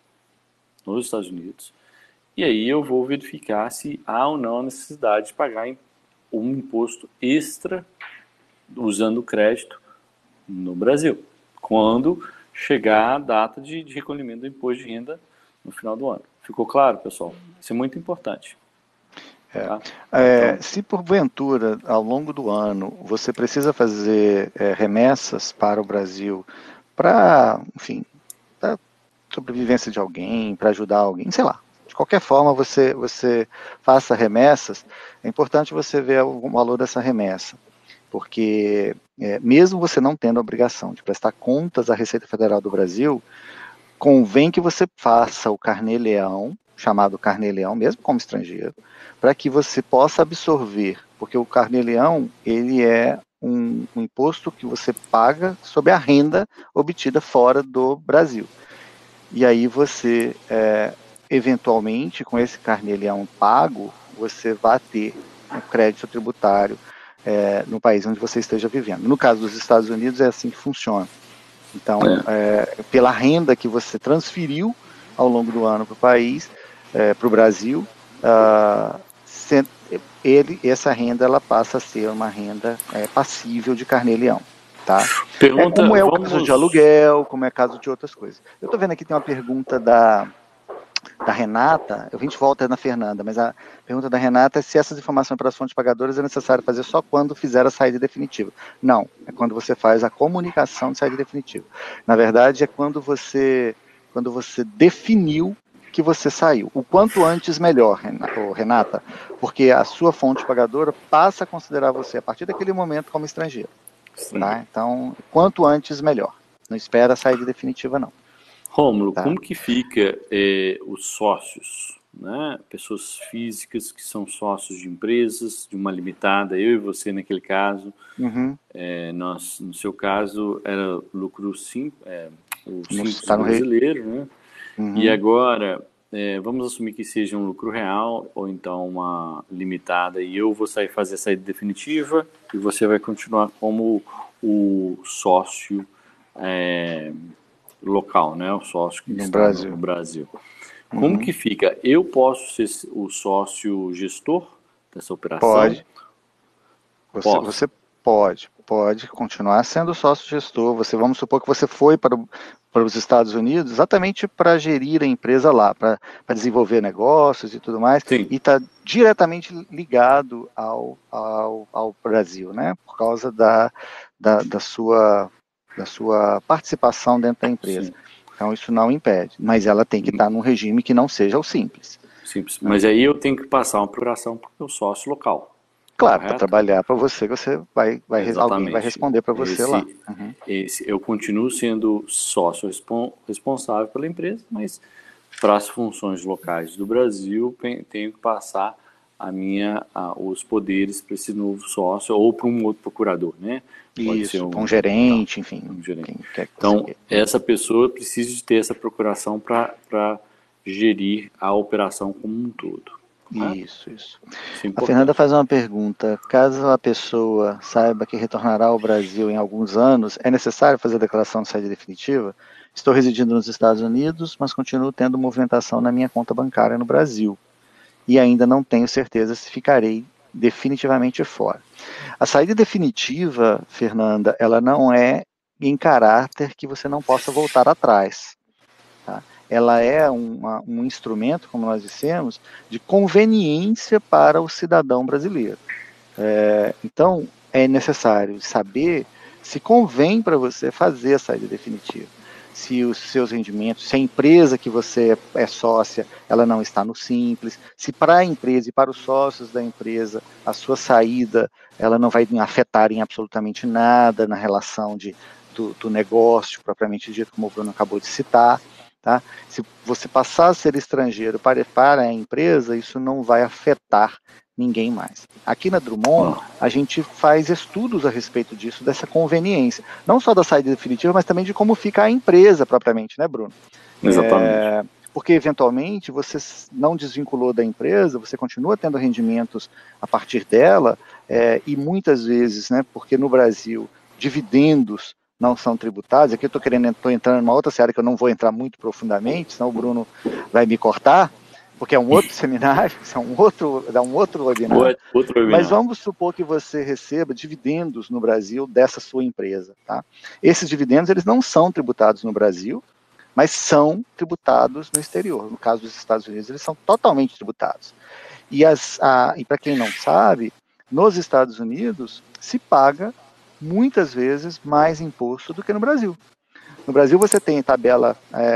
S2: nos Estados Unidos e aí eu vou verificar se há ou não a necessidade de pagar um imposto extra usando o crédito no Brasil, quando chegar a data de, de recolhimento do imposto de renda no final do ano. Ficou claro, pessoal? Isso é muito importante.
S1: É. Tá? É, então, se porventura, ao longo do ano, você precisa fazer é, remessas para o Brasil para, enfim, para sobrevivência de alguém, para ajudar alguém, sei lá, de qualquer forma você, você faça remessas, é importante você ver o valor dessa remessa, porque é, mesmo você não tendo a obrigação de prestar contas à Receita Federal do Brasil, convém que você faça o carnê-leão, chamado carnê-leão, mesmo como estrangeiro, para que você possa absorver, porque o carnê-leão, ele é um, um imposto que você paga sobre a renda obtida fora do Brasil. E aí você, é, eventualmente, com esse carnê-leão pago, você vai ter um crédito tributário é, no país onde você esteja vivendo. No caso dos Estados Unidos, é assim que funciona. Então, é. É, pela renda que você transferiu ao longo do ano para o país, é, para o Brasil, uh, ele, essa renda ela passa a ser uma renda é, passível de carnê-leão. Tá?
S2: Pergunta,
S1: é como é o
S2: vamos...
S1: caso de aluguel, como é o caso de outras coisas. Eu estou vendo aqui, tem uma pergunta da, da Renata, a gente volta na Fernanda, mas a pergunta da Renata é se essas informações para as fontes pagadoras é necessário fazer só quando fizer a saída definitiva. Não, é quando você faz a comunicação de saída definitiva. Na verdade, é quando você, quando você definiu que você saiu. O quanto antes, melhor, Renata, porque a sua fonte pagadora passa a considerar você, a partir daquele momento, como estrangeiro. Tá? Então, quanto antes, melhor. Não espera a saída definitiva, não.
S2: Rômulo, tá? Como que fica é, os sócios, né? Pessoas físicas que são sócios de empresas, de uma limitada, eu e você naquele caso,
S1: uhum.
S2: é, nós, no seu caso, era lucro sim, é, o simples
S1: tá
S2: brasileiro, né?
S1: Uhum.
S2: E agora, é, vamos assumir que seja um lucro real ou então uma limitada e eu vou sair fazer a saída definitiva e você vai continuar como o sócio é, local, né? O sócio que
S1: no
S2: está
S1: Brasil.
S2: No, no Brasil.
S1: Uhum.
S2: Como que fica? Eu posso ser o sócio gestor dessa operação?
S1: Pode. Você, você pode, pode continuar sendo sócio gestor. Você, vamos supor que você foi para, o, para os Estados Unidos exatamente para gerir a empresa lá, para, para desenvolver negócios e tudo mais,
S2: Sim.
S1: e está diretamente ligado ao, ao, ao Brasil, né? Por causa da, da, da, sua, da sua participação dentro da empresa. Sim. Então isso não impede, mas ela tem que estar num regime que não seja o simples.
S2: Simples. Mas aí eu tenho que passar uma procuração para o meu sócio local.
S1: Claro, para trabalhar para você, você vai, vai alguém vai responder para você
S2: esse,
S1: lá. Uhum.
S2: Esse, eu continuo sendo sócio respon, responsável pela empresa, mas para as funções locais do Brasil tenho que passar a minha, a, os poderes para esse novo sócio ou para um outro procurador, né?
S1: Pode Isso, ser um, um gerente, tá, enfim.
S2: Um gerente. Então, essa pessoa precisa de ter essa procuração para gerir a operação como um todo.
S1: Isso, isso. isso a Fernanda faz uma pergunta. Caso a pessoa saiba que retornará ao Brasil em alguns anos, é necessário fazer a declaração de saída definitiva? Estou residindo nos Estados Unidos, mas continuo tendo movimentação na minha conta bancária no Brasil. E ainda não tenho certeza se ficarei definitivamente fora. A saída definitiva, Fernanda, ela não é em caráter que você não possa voltar atrás. Tá? Ela é uma, um instrumento, como nós dissemos, de conveniência para o cidadão brasileiro. É, então, é necessário saber se convém para você fazer a saída definitiva. Se os seus rendimentos, se a empresa que você é sócia, ela não está no Simples, se para a empresa e para os sócios da empresa, a sua saída, ela não vai afetar em absolutamente nada na relação de, do, do negócio, propriamente dito, como o Bruno acabou de citar. Tá? Se você passar a ser estrangeiro para, para a empresa, isso não vai afetar ninguém mais. Aqui na Drummond, a gente faz estudos a respeito disso, dessa conveniência. Não só da saída definitiva, mas também de como fica a empresa propriamente, né, Bruno?
S2: Exatamente.
S1: É, porque, eventualmente, você não desvinculou da empresa, você continua tendo rendimentos a partir dela, é, e muitas vezes, né, porque no Brasil, dividendos não são tributados. Aqui eu estou querendo, estou entrando numa outra seara que eu não vou entrar muito profundamente, senão o Bruno vai me cortar, porque é um outro seminário, é um outro, é um outro webinar.
S2: Outro webinar.
S1: Mas vamos supor que você receba dividendos no Brasil dessa sua empresa. Tá? Esses dividendos eles não são tributados no Brasil, mas são tributados no exterior. No caso dos Estados Unidos, eles são totalmente tributados. E, e para quem não sabe, nos Estados Unidos se paga muitas vezes mais imposto do que no Brasil. No Brasil você tem tabela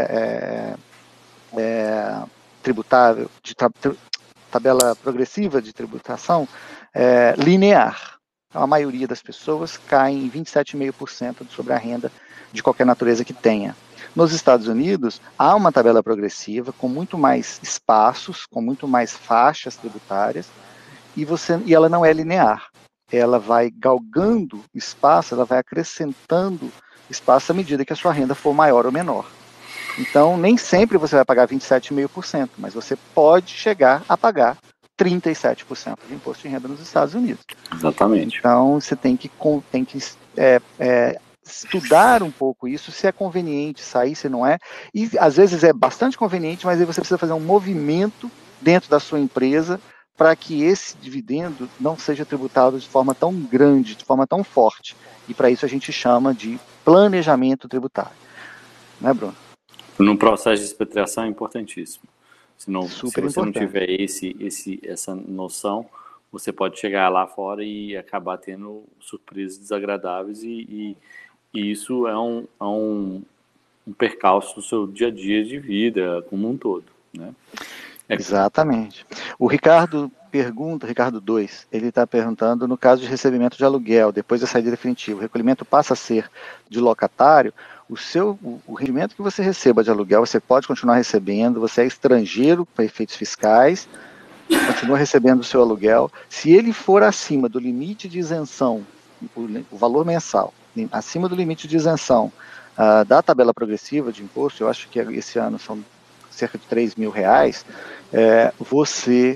S1: é, é, é, tributável, de tra, tabela progressiva de tributação é, linear. Então, a maioria das pessoas cai em vinte e sete vírgula cinco por cento sobre a renda de qualquer natureza que tenha. Nos Estados Unidos, há uma tabela progressiva com muito mais espaços, com muito mais faixas tributárias, e, você, e ela não é linear. Ela vai galgando espaço, ela vai acrescentando espaço à medida que a sua renda for maior ou menor. Então, nem sempre você vai pagar vinte e sete vírgula cinco por cento, mas você pode chegar a pagar trinta e sete por cento de imposto de renda nos Estados Unidos.
S2: Exatamente.
S1: Então, você tem que, tem que é, é, estudar um pouco isso, se é conveniente sair, se não é. E, às vezes, é bastante conveniente, mas aí você precisa fazer um movimento dentro da sua empresa para que esse dividendo não seja tributado de forma tão grande, de forma tão forte. E para isso a gente chama de planejamento tributário. Né, Bruno?
S2: No processo de expatriação é importantíssimo. Se, não, se você
S1: importante.
S2: não tiver esse, esse, essa noção, você pode chegar lá fora e acabar tendo surpresas desagradáveis, e, e, e isso é, um, é um, um percalço do seu dia a dia de vida como um todo, né? É.
S1: Exatamente. O Ricardo pergunta, Ricardo dois, ele está perguntando, no caso de recebimento de aluguel, depois da saída definitiva, o recolhimento passa a ser de locatário, o, seu, o, o rendimento que você receba de aluguel, você pode continuar recebendo, você é estrangeiro para efeitos fiscais, continua recebendo o seu aluguel. Se ele for acima do limite de isenção, o, o valor mensal, acima do limite de isenção uh, da tabela progressiva de imposto, eu acho que esse ano são cerca de três mil reais, é, você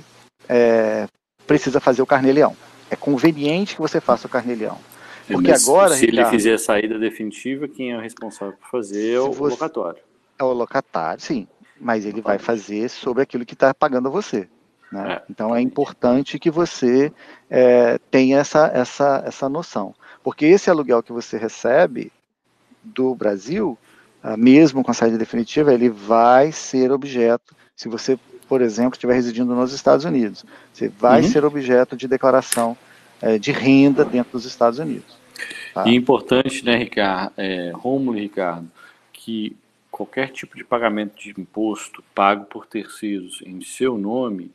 S1: é, precisa fazer o carnê-leão. É conveniente que você faça o carnê-leão. Porque
S2: Mas
S1: agora,
S2: se
S1: Ricardo,
S2: ele fizer a saída definitiva, quem é o responsável por fazer é o
S1: você,
S2: locatório.
S1: É o locatário, sim. Mas ele vai fazer sobre aquilo que está pagando a você. Né? É, então é importante que você é, tenha essa, essa, essa noção. Porque esse aluguel que você recebe do Brasil, mesmo com a saída definitiva, ele vai ser objeto, se você, por exemplo, estiver residindo nos Estados Unidos, você vai uhum. ser objeto de declaração é, de renda dentro dos Estados Unidos. Tá?
S2: E é importante, né, Ricardo, é, Rômulo e Ricardo, que qualquer tipo de pagamento de imposto pago por terceiros em seu nome,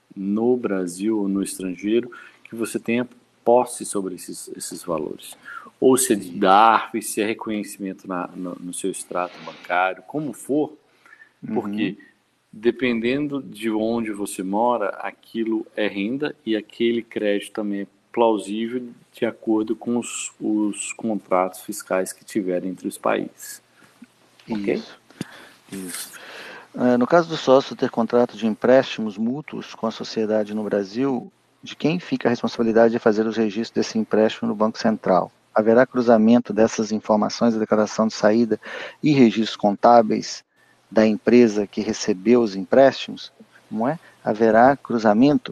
S2: no Brasil ou no estrangeiro, que você tenha posse sobre esses, esses valores. Ou se é de D A R F, se é reconhecimento na, no, no seu extrato bancário, como for, porque uhum. dependendo de onde você mora, aquilo é renda e aquele crédito também é plausível de acordo com os, os contratos fiscais que tiverem entre os países.
S1: Ok? Isso. Isso. Uh, no caso do sócio ter contrato de empréstimos mútuos com a sociedade no Brasil, de quem fica a responsabilidade de fazer os registros desse empréstimo no Banco Central? Haverá cruzamento dessas informações da declaração de saída e registros contábeis da empresa que recebeu os empréstimos? Não é? Haverá cruzamento?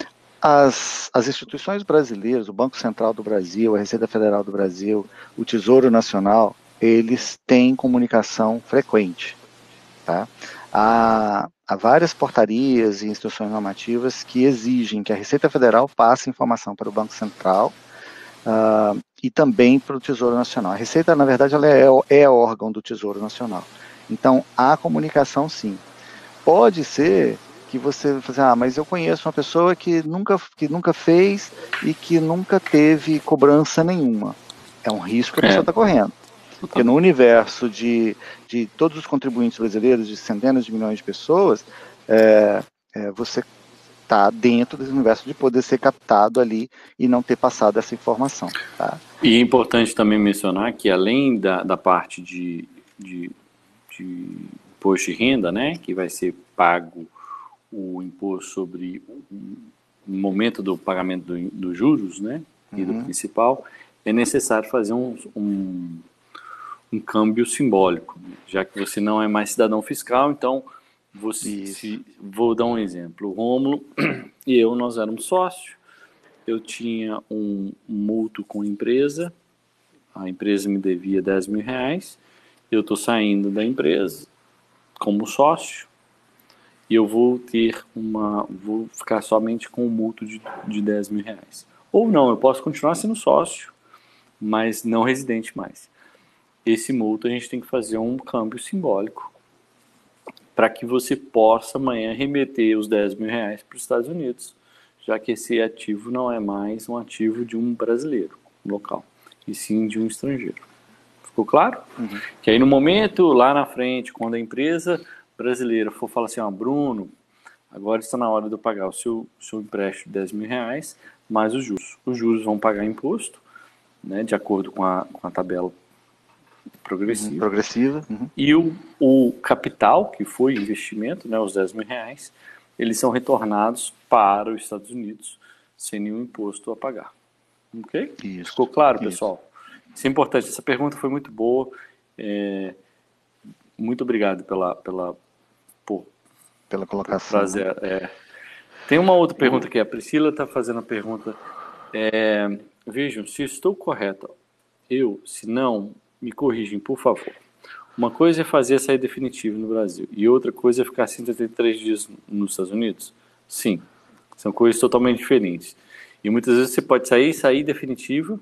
S1: As, as instituições brasileiras, o Banco Central do Brasil, a Receita Federal do Brasil, o Tesouro Nacional, eles têm comunicação frequente. Tá? Há, há várias portarias e instruções normativas que exigem que a Receita Federal passe informação para o Banco Central uh, e também para o Tesouro Nacional. A Receita, na verdade, ela é, é órgão do Tesouro Nacional. Então, há comunicação, sim. Pode ser que você faça, ah, mas eu conheço uma pessoa que nunca, que nunca fez e que nunca teve cobrança nenhuma. É um risco que a pessoa está correndo. Porque no universo de, de todos os contribuintes brasileiros, de centenas de milhões de pessoas, é, é, você está dentro desse universo de poder ser captado ali e não ter passado essa informação. Tá?
S2: E é importante também mencionar que além da, da parte de, de, de imposto de renda, né, que vai ser pago o imposto sobre o momento do pagamento dos do juros, né, e do
S1: Uhum.
S2: principal, é necessário fazer um, um, um câmbio simbólico, já que você não é mais cidadão fiscal. Então, você, se, vou dar um exemplo. O Rômulo e eu, nós éramos sócios, eu tinha um mútuo com a empresa, a empresa me devia dez mil reais, eu estou saindo da empresa como sócio, e eu vou ter uma, vou ficar somente com um mútuo de, de dez mil reais. Ou não, eu posso continuar sendo sócio, mas não residente mais. Esse mútuo a gente tem que fazer um câmbio simbólico para que você possa amanhã remeter os dez mil reais para os Estados Unidos, já que esse ativo não é mais um ativo de um brasileiro local, e sim de um estrangeiro. Ficou claro?
S1: Uhum.
S2: Que aí no momento, lá na frente, quando a empresa brasileira for falar assim, ó, Bruno, agora está na hora de eu pagar o seu, seu empréstimo de dez mil reais, mais os juros. Os juros vão pagar imposto, né, de acordo com a, com a tabela progressiva.
S1: Uhum, progressiva. Uhum.
S2: E o, o capital, que foi investimento, né, os dez mil reais, eles são retornados para os Estados Unidos sem nenhum imposto a pagar. Ok?
S1: Isso,
S2: Ficou claro,
S1: isso.
S2: pessoal? Isso é importante. Essa pergunta foi muito boa. É, muito obrigado pela, pela, por,
S1: pela colocação.
S2: por trazer, é. Tem uma outra pergunta aqui. A Priscila está fazendo a pergunta. É, vejam, se estou correto, eu, se não, me corrigem, por favor. Uma coisa é fazer a saída definitiva no Brasil e outra coisa é ficar cento e oitenta e três dias nos Estados Unidos? Sim, são coisas totalmente diferentes. E muitas vezes você pode sair, sair definitiva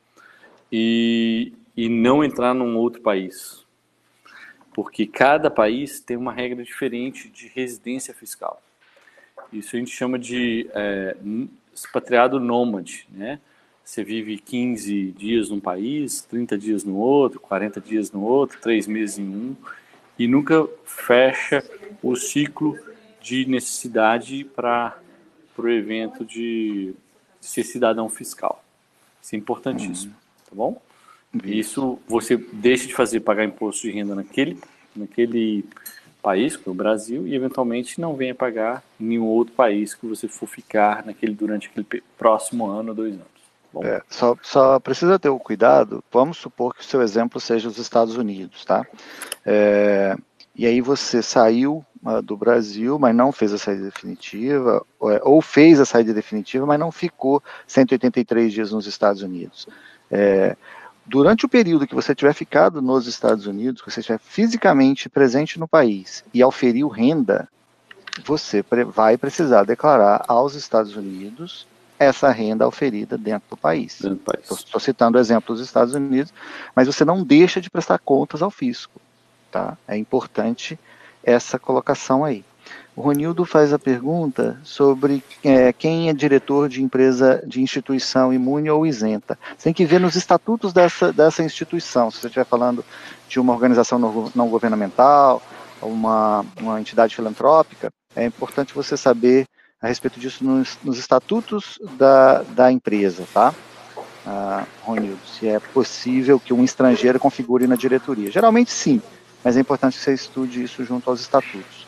S2: e, e não entrar num outro país. Porque cada país tem uma regra diferente de residência fiscal. Isso a gente chama de é, expatriado nômade, né? Você vive quinze dias num país, trinta dias no outro, quarenta dias no outro, três meses em um, e nunca fecha o ciclo de necessidade para o evento de ser cidadão fiscal. Isso é importantíssimo, tá bom? Isso você deixa de fazer pagar imposto de renda naquele, naquele país, que é o Brasil, e eventualmente não venha pagar em nenhum outro país que você for ficar naquele, durante aquele próximo ano ou dois anos.
S1: É, só, só precisa ter o cuidado, vamos supor que o seu exemplo seja os Estados Unidos, tá? É, e aí você saiu uh, do Brasil, mas não fez a saída definitiva, ou, ou fez a saída definitiva, mas não ficou cento e oitenta e três dias nos Estados Unidos. É, durante o período que você tiver ficado nos Estados Unidos, que você estiver fisicamente presente no país e auferiu renda, você vai precisar declarar aos Estados Unidos essa renda oferida dentro do país. Estou citando o exemplo dos Estados Unidos, mas você não deixa de prestar contas ao fisco. Tá? É importante essa colocação aí. O Ronildo faz a pergunta sobre é, quem é diretor de empresa, de instituição imune ou isenta. Você tem que ver nos estatutos dessa, dessa instituição, se você estiver falando de uma organização não governamental, uma, uma entidade filantrópica, é importante você saber a respeito disso nos, nos estatutos da, da empresa, tá? Ah, Ronildo, se é possível que um estrangeiro configure na diretoria. Geralmente sim, mas é importante que você estude isso junto aos estatutos.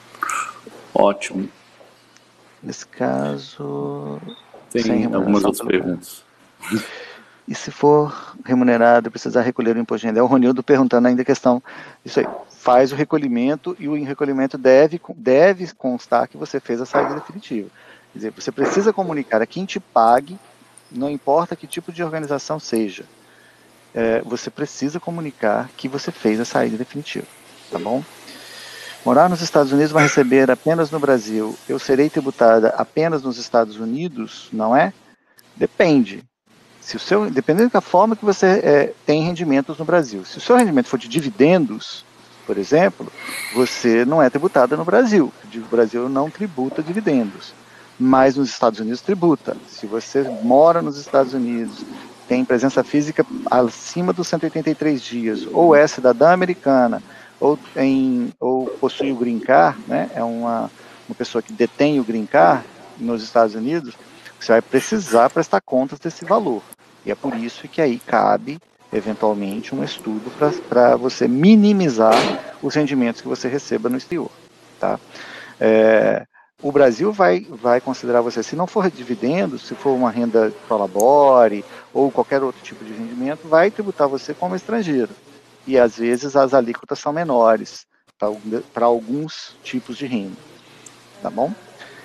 S2: Ótimo.
S1: Nesse caso...
S2: Tem algumas outras perguntas.
S1: E se for remunerado, precisar recolher o imposto de renda? É o Ronildo perguntando ainda a questão, isso aí, faz o recolhimento e o recolhimento deve, deve constar que você fez a saída definitiva. Quer dizer, você precisa comunicar a quem te pague, não importa que tipo de organização seja, é, você precisa comunicar que você fez a saída definitiva, tá bom? Morar nos Estados Unidos, mas receber apenas no Brasil, eu serei tributada apenas nos Estados Unidos, não é? Depende. Se o seu, dependendo da forma que você é, tem rendimentos no Brasil. Se o seu rendimento for de dividendos, por exemplo, você não é tributada no Brasil. O Brasil não tributa dividendos, mas nos Estados Unidos tributa. Se você mora nos Estados Unidos, tem presença física acima dos cento e oitenta e três dias, ou é cidadã americana, ou, tem, ou possui o Green Card, né, é uma, uma pessoa que detém o Green Card nos Estados Unidos, você vai precisar prestar contas desse valor. E é por isso que aí cabe, eventualmente, um estudo para você minimizar os rendimentos que você receba no exterior. Tá? É, o Brasil vai, vai considerar você, se não for dividendo, se for uma renda prolabore ou qualquer outro tipo de rendimento, vai tributar você como estrangeiro. E às vezes as alíquotas são menores para alguns tipos de renda. Tá bom?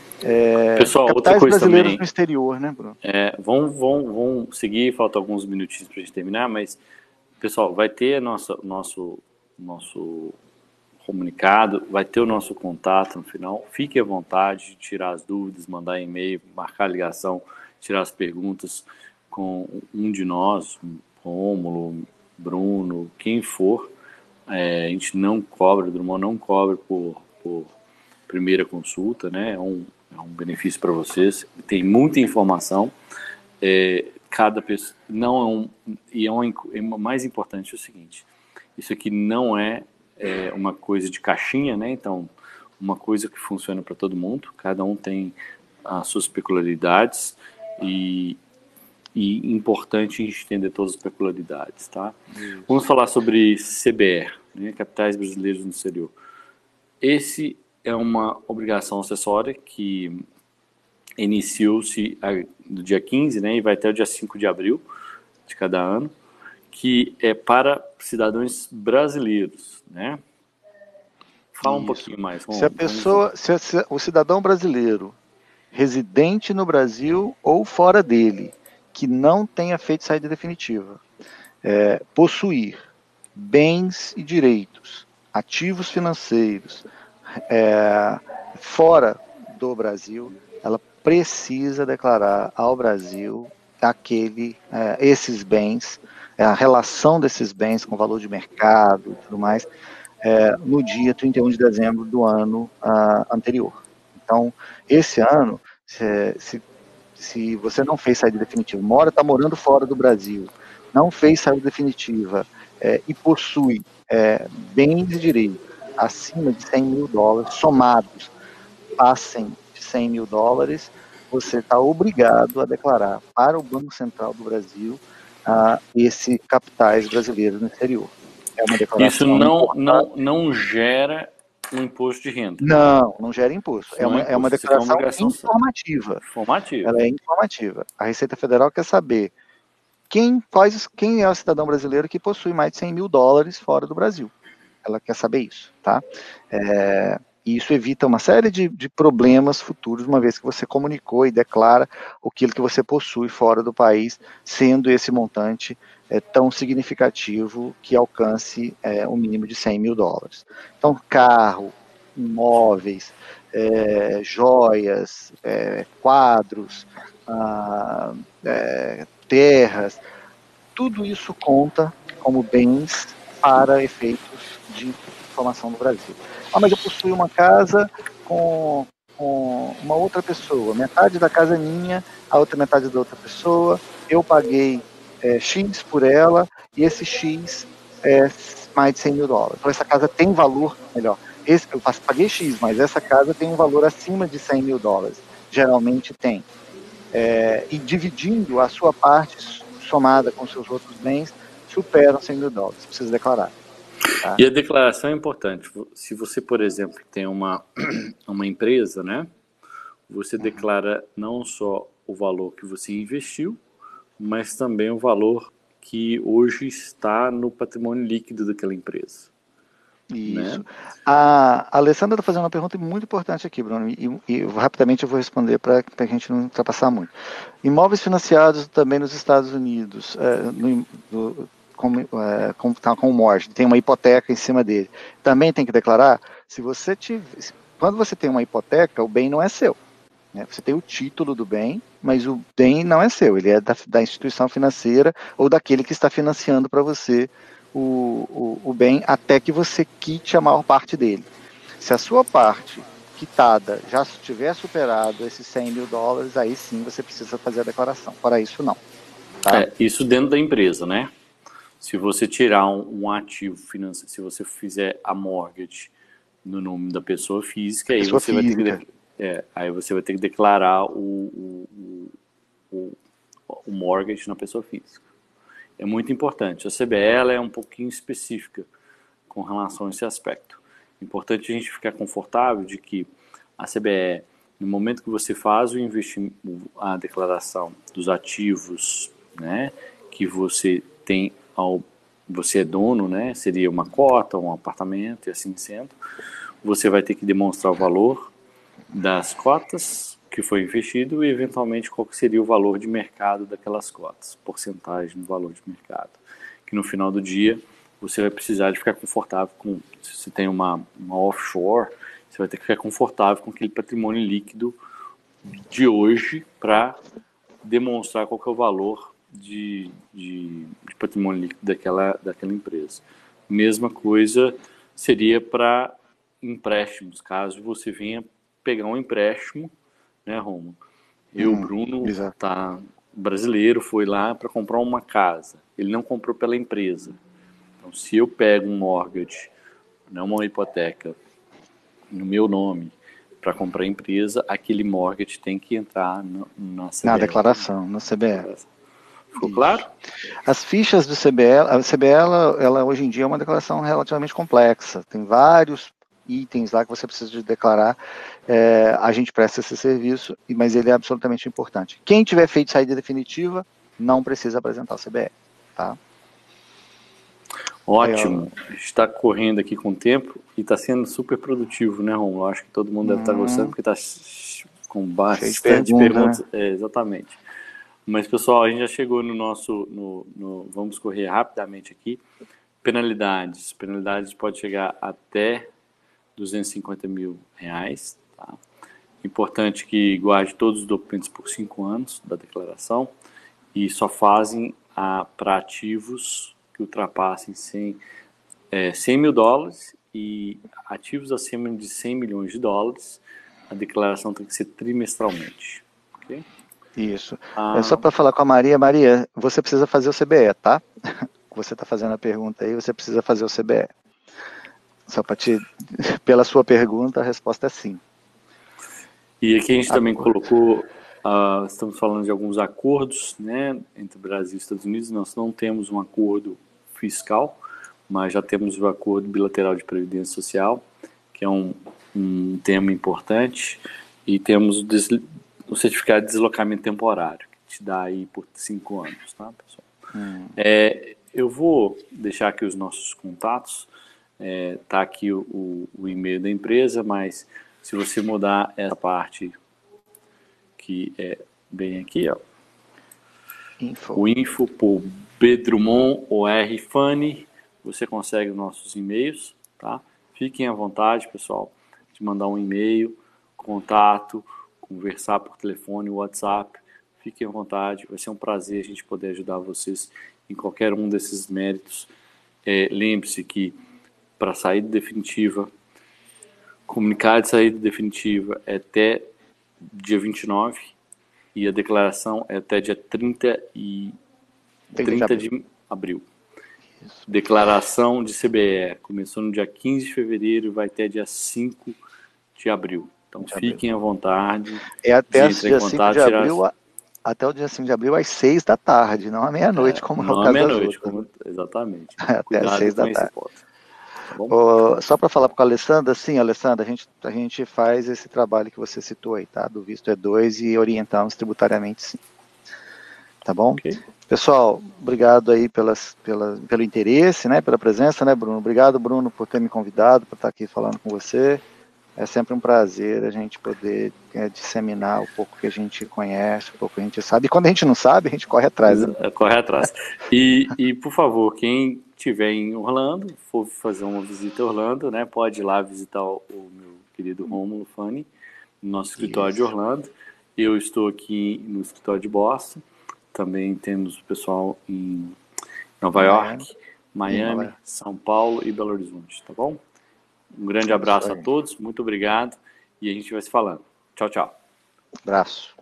S1: É,
S2: Pessoal, outra
S1: capitais
S2: coisa
S1: brasileiros
S2: também,
S1: no exterior, né, Bruno?
S2: É, vamos, vamos, vamos seguir, faltam alguns minutinhos para a gente terminar, mas, pessoal, vai ter nosso, nosso, nosso comunicado, vai ter o nosso contato no final. Fique à vontade de tirar as dúvidas, mandar e-mail, marcar a ligação, tirar as perguntas com um de nós, Rômulo, Bruno, quem for. É, a gente não cobra, o Drummond não cobra por, por primeira consulta, né? É um, é um benefício para vocês. Tem muita informação. É, cada pessoa não é um, e é, um, é mais importante o seguinte: isso aqui não é, é uma coisa de caixinha, né? Então, uma coisa que funciona para todo mundo. Cada um tem as suas peculiaridades e e importante a gente entender todas as peculiaridades, tá? Isso. Vamos falar sobre C B R, né, Capitais Brasileiros no Exterior. Esse é uma obrigação acessória que iniciou-se no dia quinze, né, e vai até o dia cinco de abril de cada ano, que é para cidadãos brasileiros, né? Fala um Isso. pouquinho mais.
S1: Vamos, se a pessoa, vamos... se, a, se o cidadão brasileiro residente no Brasil ou fora dele, que não tenha feito saída definitiva, é, possuir bens e direitos, ativos financeiros, é, fora do Brasil, ela precisa declarar ao Brasil aquele, é, esses bens, é, a relação desses bens com o valor de mercado e tudo mais, é, no dia trinta e um de dezembro do ano uh, anterior. Então, esse ano, se, se, se você não fez saída definitiva, mora, está morando fora do Brasil, não fez saída definitiva é, e possui é, bens e direitos acima de cem mil dólares, somados, passem de cem mil dólares, você está obrigado a declarar para o Banco Central do Brasil uh, esse capitais brasileiros no exterior. É uma declaração
S2: Isso não, não, não gera um imposto de renda.
S1: Não, não gera imposto. É uma, é, imposto. é uma declaração
S2: é uma
S1: informativa.
S2: Informativa.
S1: Ela é informativa. A Receita Federal quer saber quem, quais, quem é o cidadão brasileiro que possui mais de cem mil dólares fora do Brasil. Ela quer saber isso, tá? É, e isso evita uma série de, de problemas futuros, uma vez que você comunicou e declara aquilo que você possui fora do país, sendo esse montante é, tão significativo que alcance é, um mínimo de cem mil dólares. Então, carro, imóveis, é, joias, é, quadros, ah, é, terras, tudo isso conta como bens para efeitos de informação no Brasil. Ah, mas eu possuo uma casa com, com uma outra pessoa, metade da casa é minha, a outra metade da outra pessoa, eu paguei é, X por ela, e esse X é mais de cem mil dólares. Então essa casa tem valor, melhor, esse, eu paguei X, mas essa casa tem um valor acima de cem mil dólares, geralmente tem. É, e dividindo a sua parte somada com seus outros bens, superam cem mil dólares, precisa declarar. Tá?
S2: E a declaração é importante. Se você, por exemplo, tem uma, uma empresa, né? Você uhum. declara não só o valor que você investiu, mas também o valor que hoje está no patrimônio líquido daquela empresa.
S1: Isso.
S2: Né?
S1: A Alessandra está fazendo uma pergunta muito importante aqui, Bruno, e, e rapidamente eu vou responder para a gente não ultrapassar muito. Imóveis financiados também nos Estados Unidos, é, no, do, com, é, com, tá, com mortgage, tem uma hipoteca em cima dele. Também tem que declarar, se você tiver, quando você tem uma hipoteca, o bem não é seu. Né? Você tem o título do bem, mas o bem não é seu, ele é da, da instituição financeira ou daquele que está financiando para você O, o, o bem, até que você quite a maior parte dele. Se a sua parte quitada já tiver superado esses cem mil dólares, aí sim você precisa fazer a declaração. Para isso, não. Tá?
S2: É, isso dentro da empresa, né? Se você tirar um, um ativo financeiro, se você fizer a mortgage no nome da pessoa física, aí
S1: Pessoa
S2: você vai ter que,
S1: física.
S2: de, é, aí você vai ter que declarar o, o, o, o mortgage na pessoa física. É muito importante. A C B E ela é um pouquinho específica com relação a esse aspecto. É importante a gente ficar confortável de que a C B E, no momento que você faz o investimento, a declaração dos ativos, né, que você tem ao, você é dono, né, seria uma cota, um apartamento e assim sendo, você vai ter que demonstrar o valor das cotas que foi investido e eventualmente qual seria o valor de mercado daquelas cotas, porcentagem do valor de mercado, que no final do dia você vai precisar de ficar confortável com, se você tem uma, uma offshore, você vai ter que ficar confortável com aquele patrimônio líquido de hoje para demonstrar qual que é o valor de, de, de patrimônio líquido daquela, daquela empresa. Mesma coisa seria para empréstimos, caso você venha pegar um empréstimo, né, Romo? Eu,
S1: Hum,
S2: Bruno,
S1: exato.
S2: tá, brasileiro, foi lá para comprar uma casa. Ele não comprou pela empresa. Então, se eu pego um mortgage, não uma hipoteca, no meu nome, para comprar a empresa, aquele mortgage tem que entrar no, na C B E.
S1: Na declaração, no C B E.
S2: Ficou
S1: Isso.
S2: claro?
S1: As fichas do C B E, a C B E, ela, ela hoje em dia é uma declaração relativamente complexa. Tem vários itens lá que você precisa de declarar. É, a gente presta esse serviço, mas ele é absolutamente importante. Quem tiver feito saída definitiva, não precisa apresentar o C B E, tá?
S2: Ótimo. A gente está correndo aqui com o tempo e está sendo super produtivo, né, Romulo? Acho que todo mundo deve estar hum, gostando, porque está com bastante
S1: pergunta,
S2: perguntas.
S1: Né?
S2: É, exatamente. Mas, pessoal, a gente já chegou no nosso... No, no, vamos correr rapidamente aqui. Penalidades. Penalidades pode chegar até duzentos e cinquenta mil reais. Tá? Importante que guarde todos os documentos por cinco anos da declaração e só fazem para ativos que ultrapassem cem, é, cem mil dólares e ativos acima de cem milhões de dólares. A declaração tem que ser trimestralmente. Okay?
S1: Isso.
S2: Ah,
S1: é só para falar com a Maria. Maria, você precisa fazer o C B E, tá? Você está fazendo a pergunta aí, você precisa fazer o C B E. Só para te... Pela sua pergunta, a resposta é sim.
S2: E aqui a gente também colocou, uh, estamos falando de alguns acordos, né, entre Brasil e Estados Unidos. Nós não temos um acordo fiscal, mas já temos o acordo bilateral de previdência social, que é um, um tema importante, e temos o, o certificado de deslocamento temporário, que te dá aí por cinco anos, tá, pessoal? Hum. É, eu vou deixar aqui os nossos contatos, é, tá aqui o, o, o e-mail da empresa, mas se você mudar essa parte que é bem aqui, ó, info. o info por Bedrumon ou R Funny, você consegue os nossos e-mails, tá? Fiquem à vontade, pessoal, de mandar um e-mail, contato, conversar por telefone, WhatsApp. Fiquem à vontade, vai ser um prazer a gente poder ajudar vocês em qualquer um desses méritos. É, lembre-se que para saída definitiva, comunicado de saída definitiva é até dia vinte e nove e a declaração é até dia trinta, e, trinta de abril. Isso. Declaração de C B E começou no dia quinze de fevereiro e vai até dia cinco de abril. Então de fiquem abril. à vontade.
S1: É até dia cinco de abril, as... até o dia cinco de abril às seis da tarde, não à meia-noite,
S2: é,
S1: como
S2: não
S1: é o caso
S2: à meia-noite,
S1: como...
S2: exatamente.
S1: Até
S2: Cuidado
S1: às seis
S2: com
S1: da
S2: esse
S1: tarde.
S2: ponto. Tá bom?
S1: Oh, só para falar com a Alessandra, sim, Alessandra, a gente, a gente faz esse trabalho que você citou aí, tá? Do visto E dois e orientamos tributariamente, sim. Tá bom? Okay. Pessoal, obrigado aí pelas, pela, pelo interesse, né? Pela presença, né, Bruno? Obrigado, Bruno, por ter me convidado, por estar aqui falando com você. É sempre um prazer a gente poder é, disseminar o pouco que a gente conhece, o pouco que a gente sabe. E quando a gente não sabe, a gente corre atrás. Né?
S2: Corre atrás. E, e, por favor, quem estiver em Orlando, for fazer uma visita a Orlando, né, pode ir lá visitar o, o meu querido Rômulo Funny, no nosso escritório Isso. de Orlando. Eu estou aqui no escritório de Boston. Também temos pessoal em Nova Miami. York, Miami, Miami, São Paulo e Belo Horizonte, tá bom? Um grande abraço a todos, muito obrigado e a gente vai se falando. Tchau, tchau.
S1: Abraço.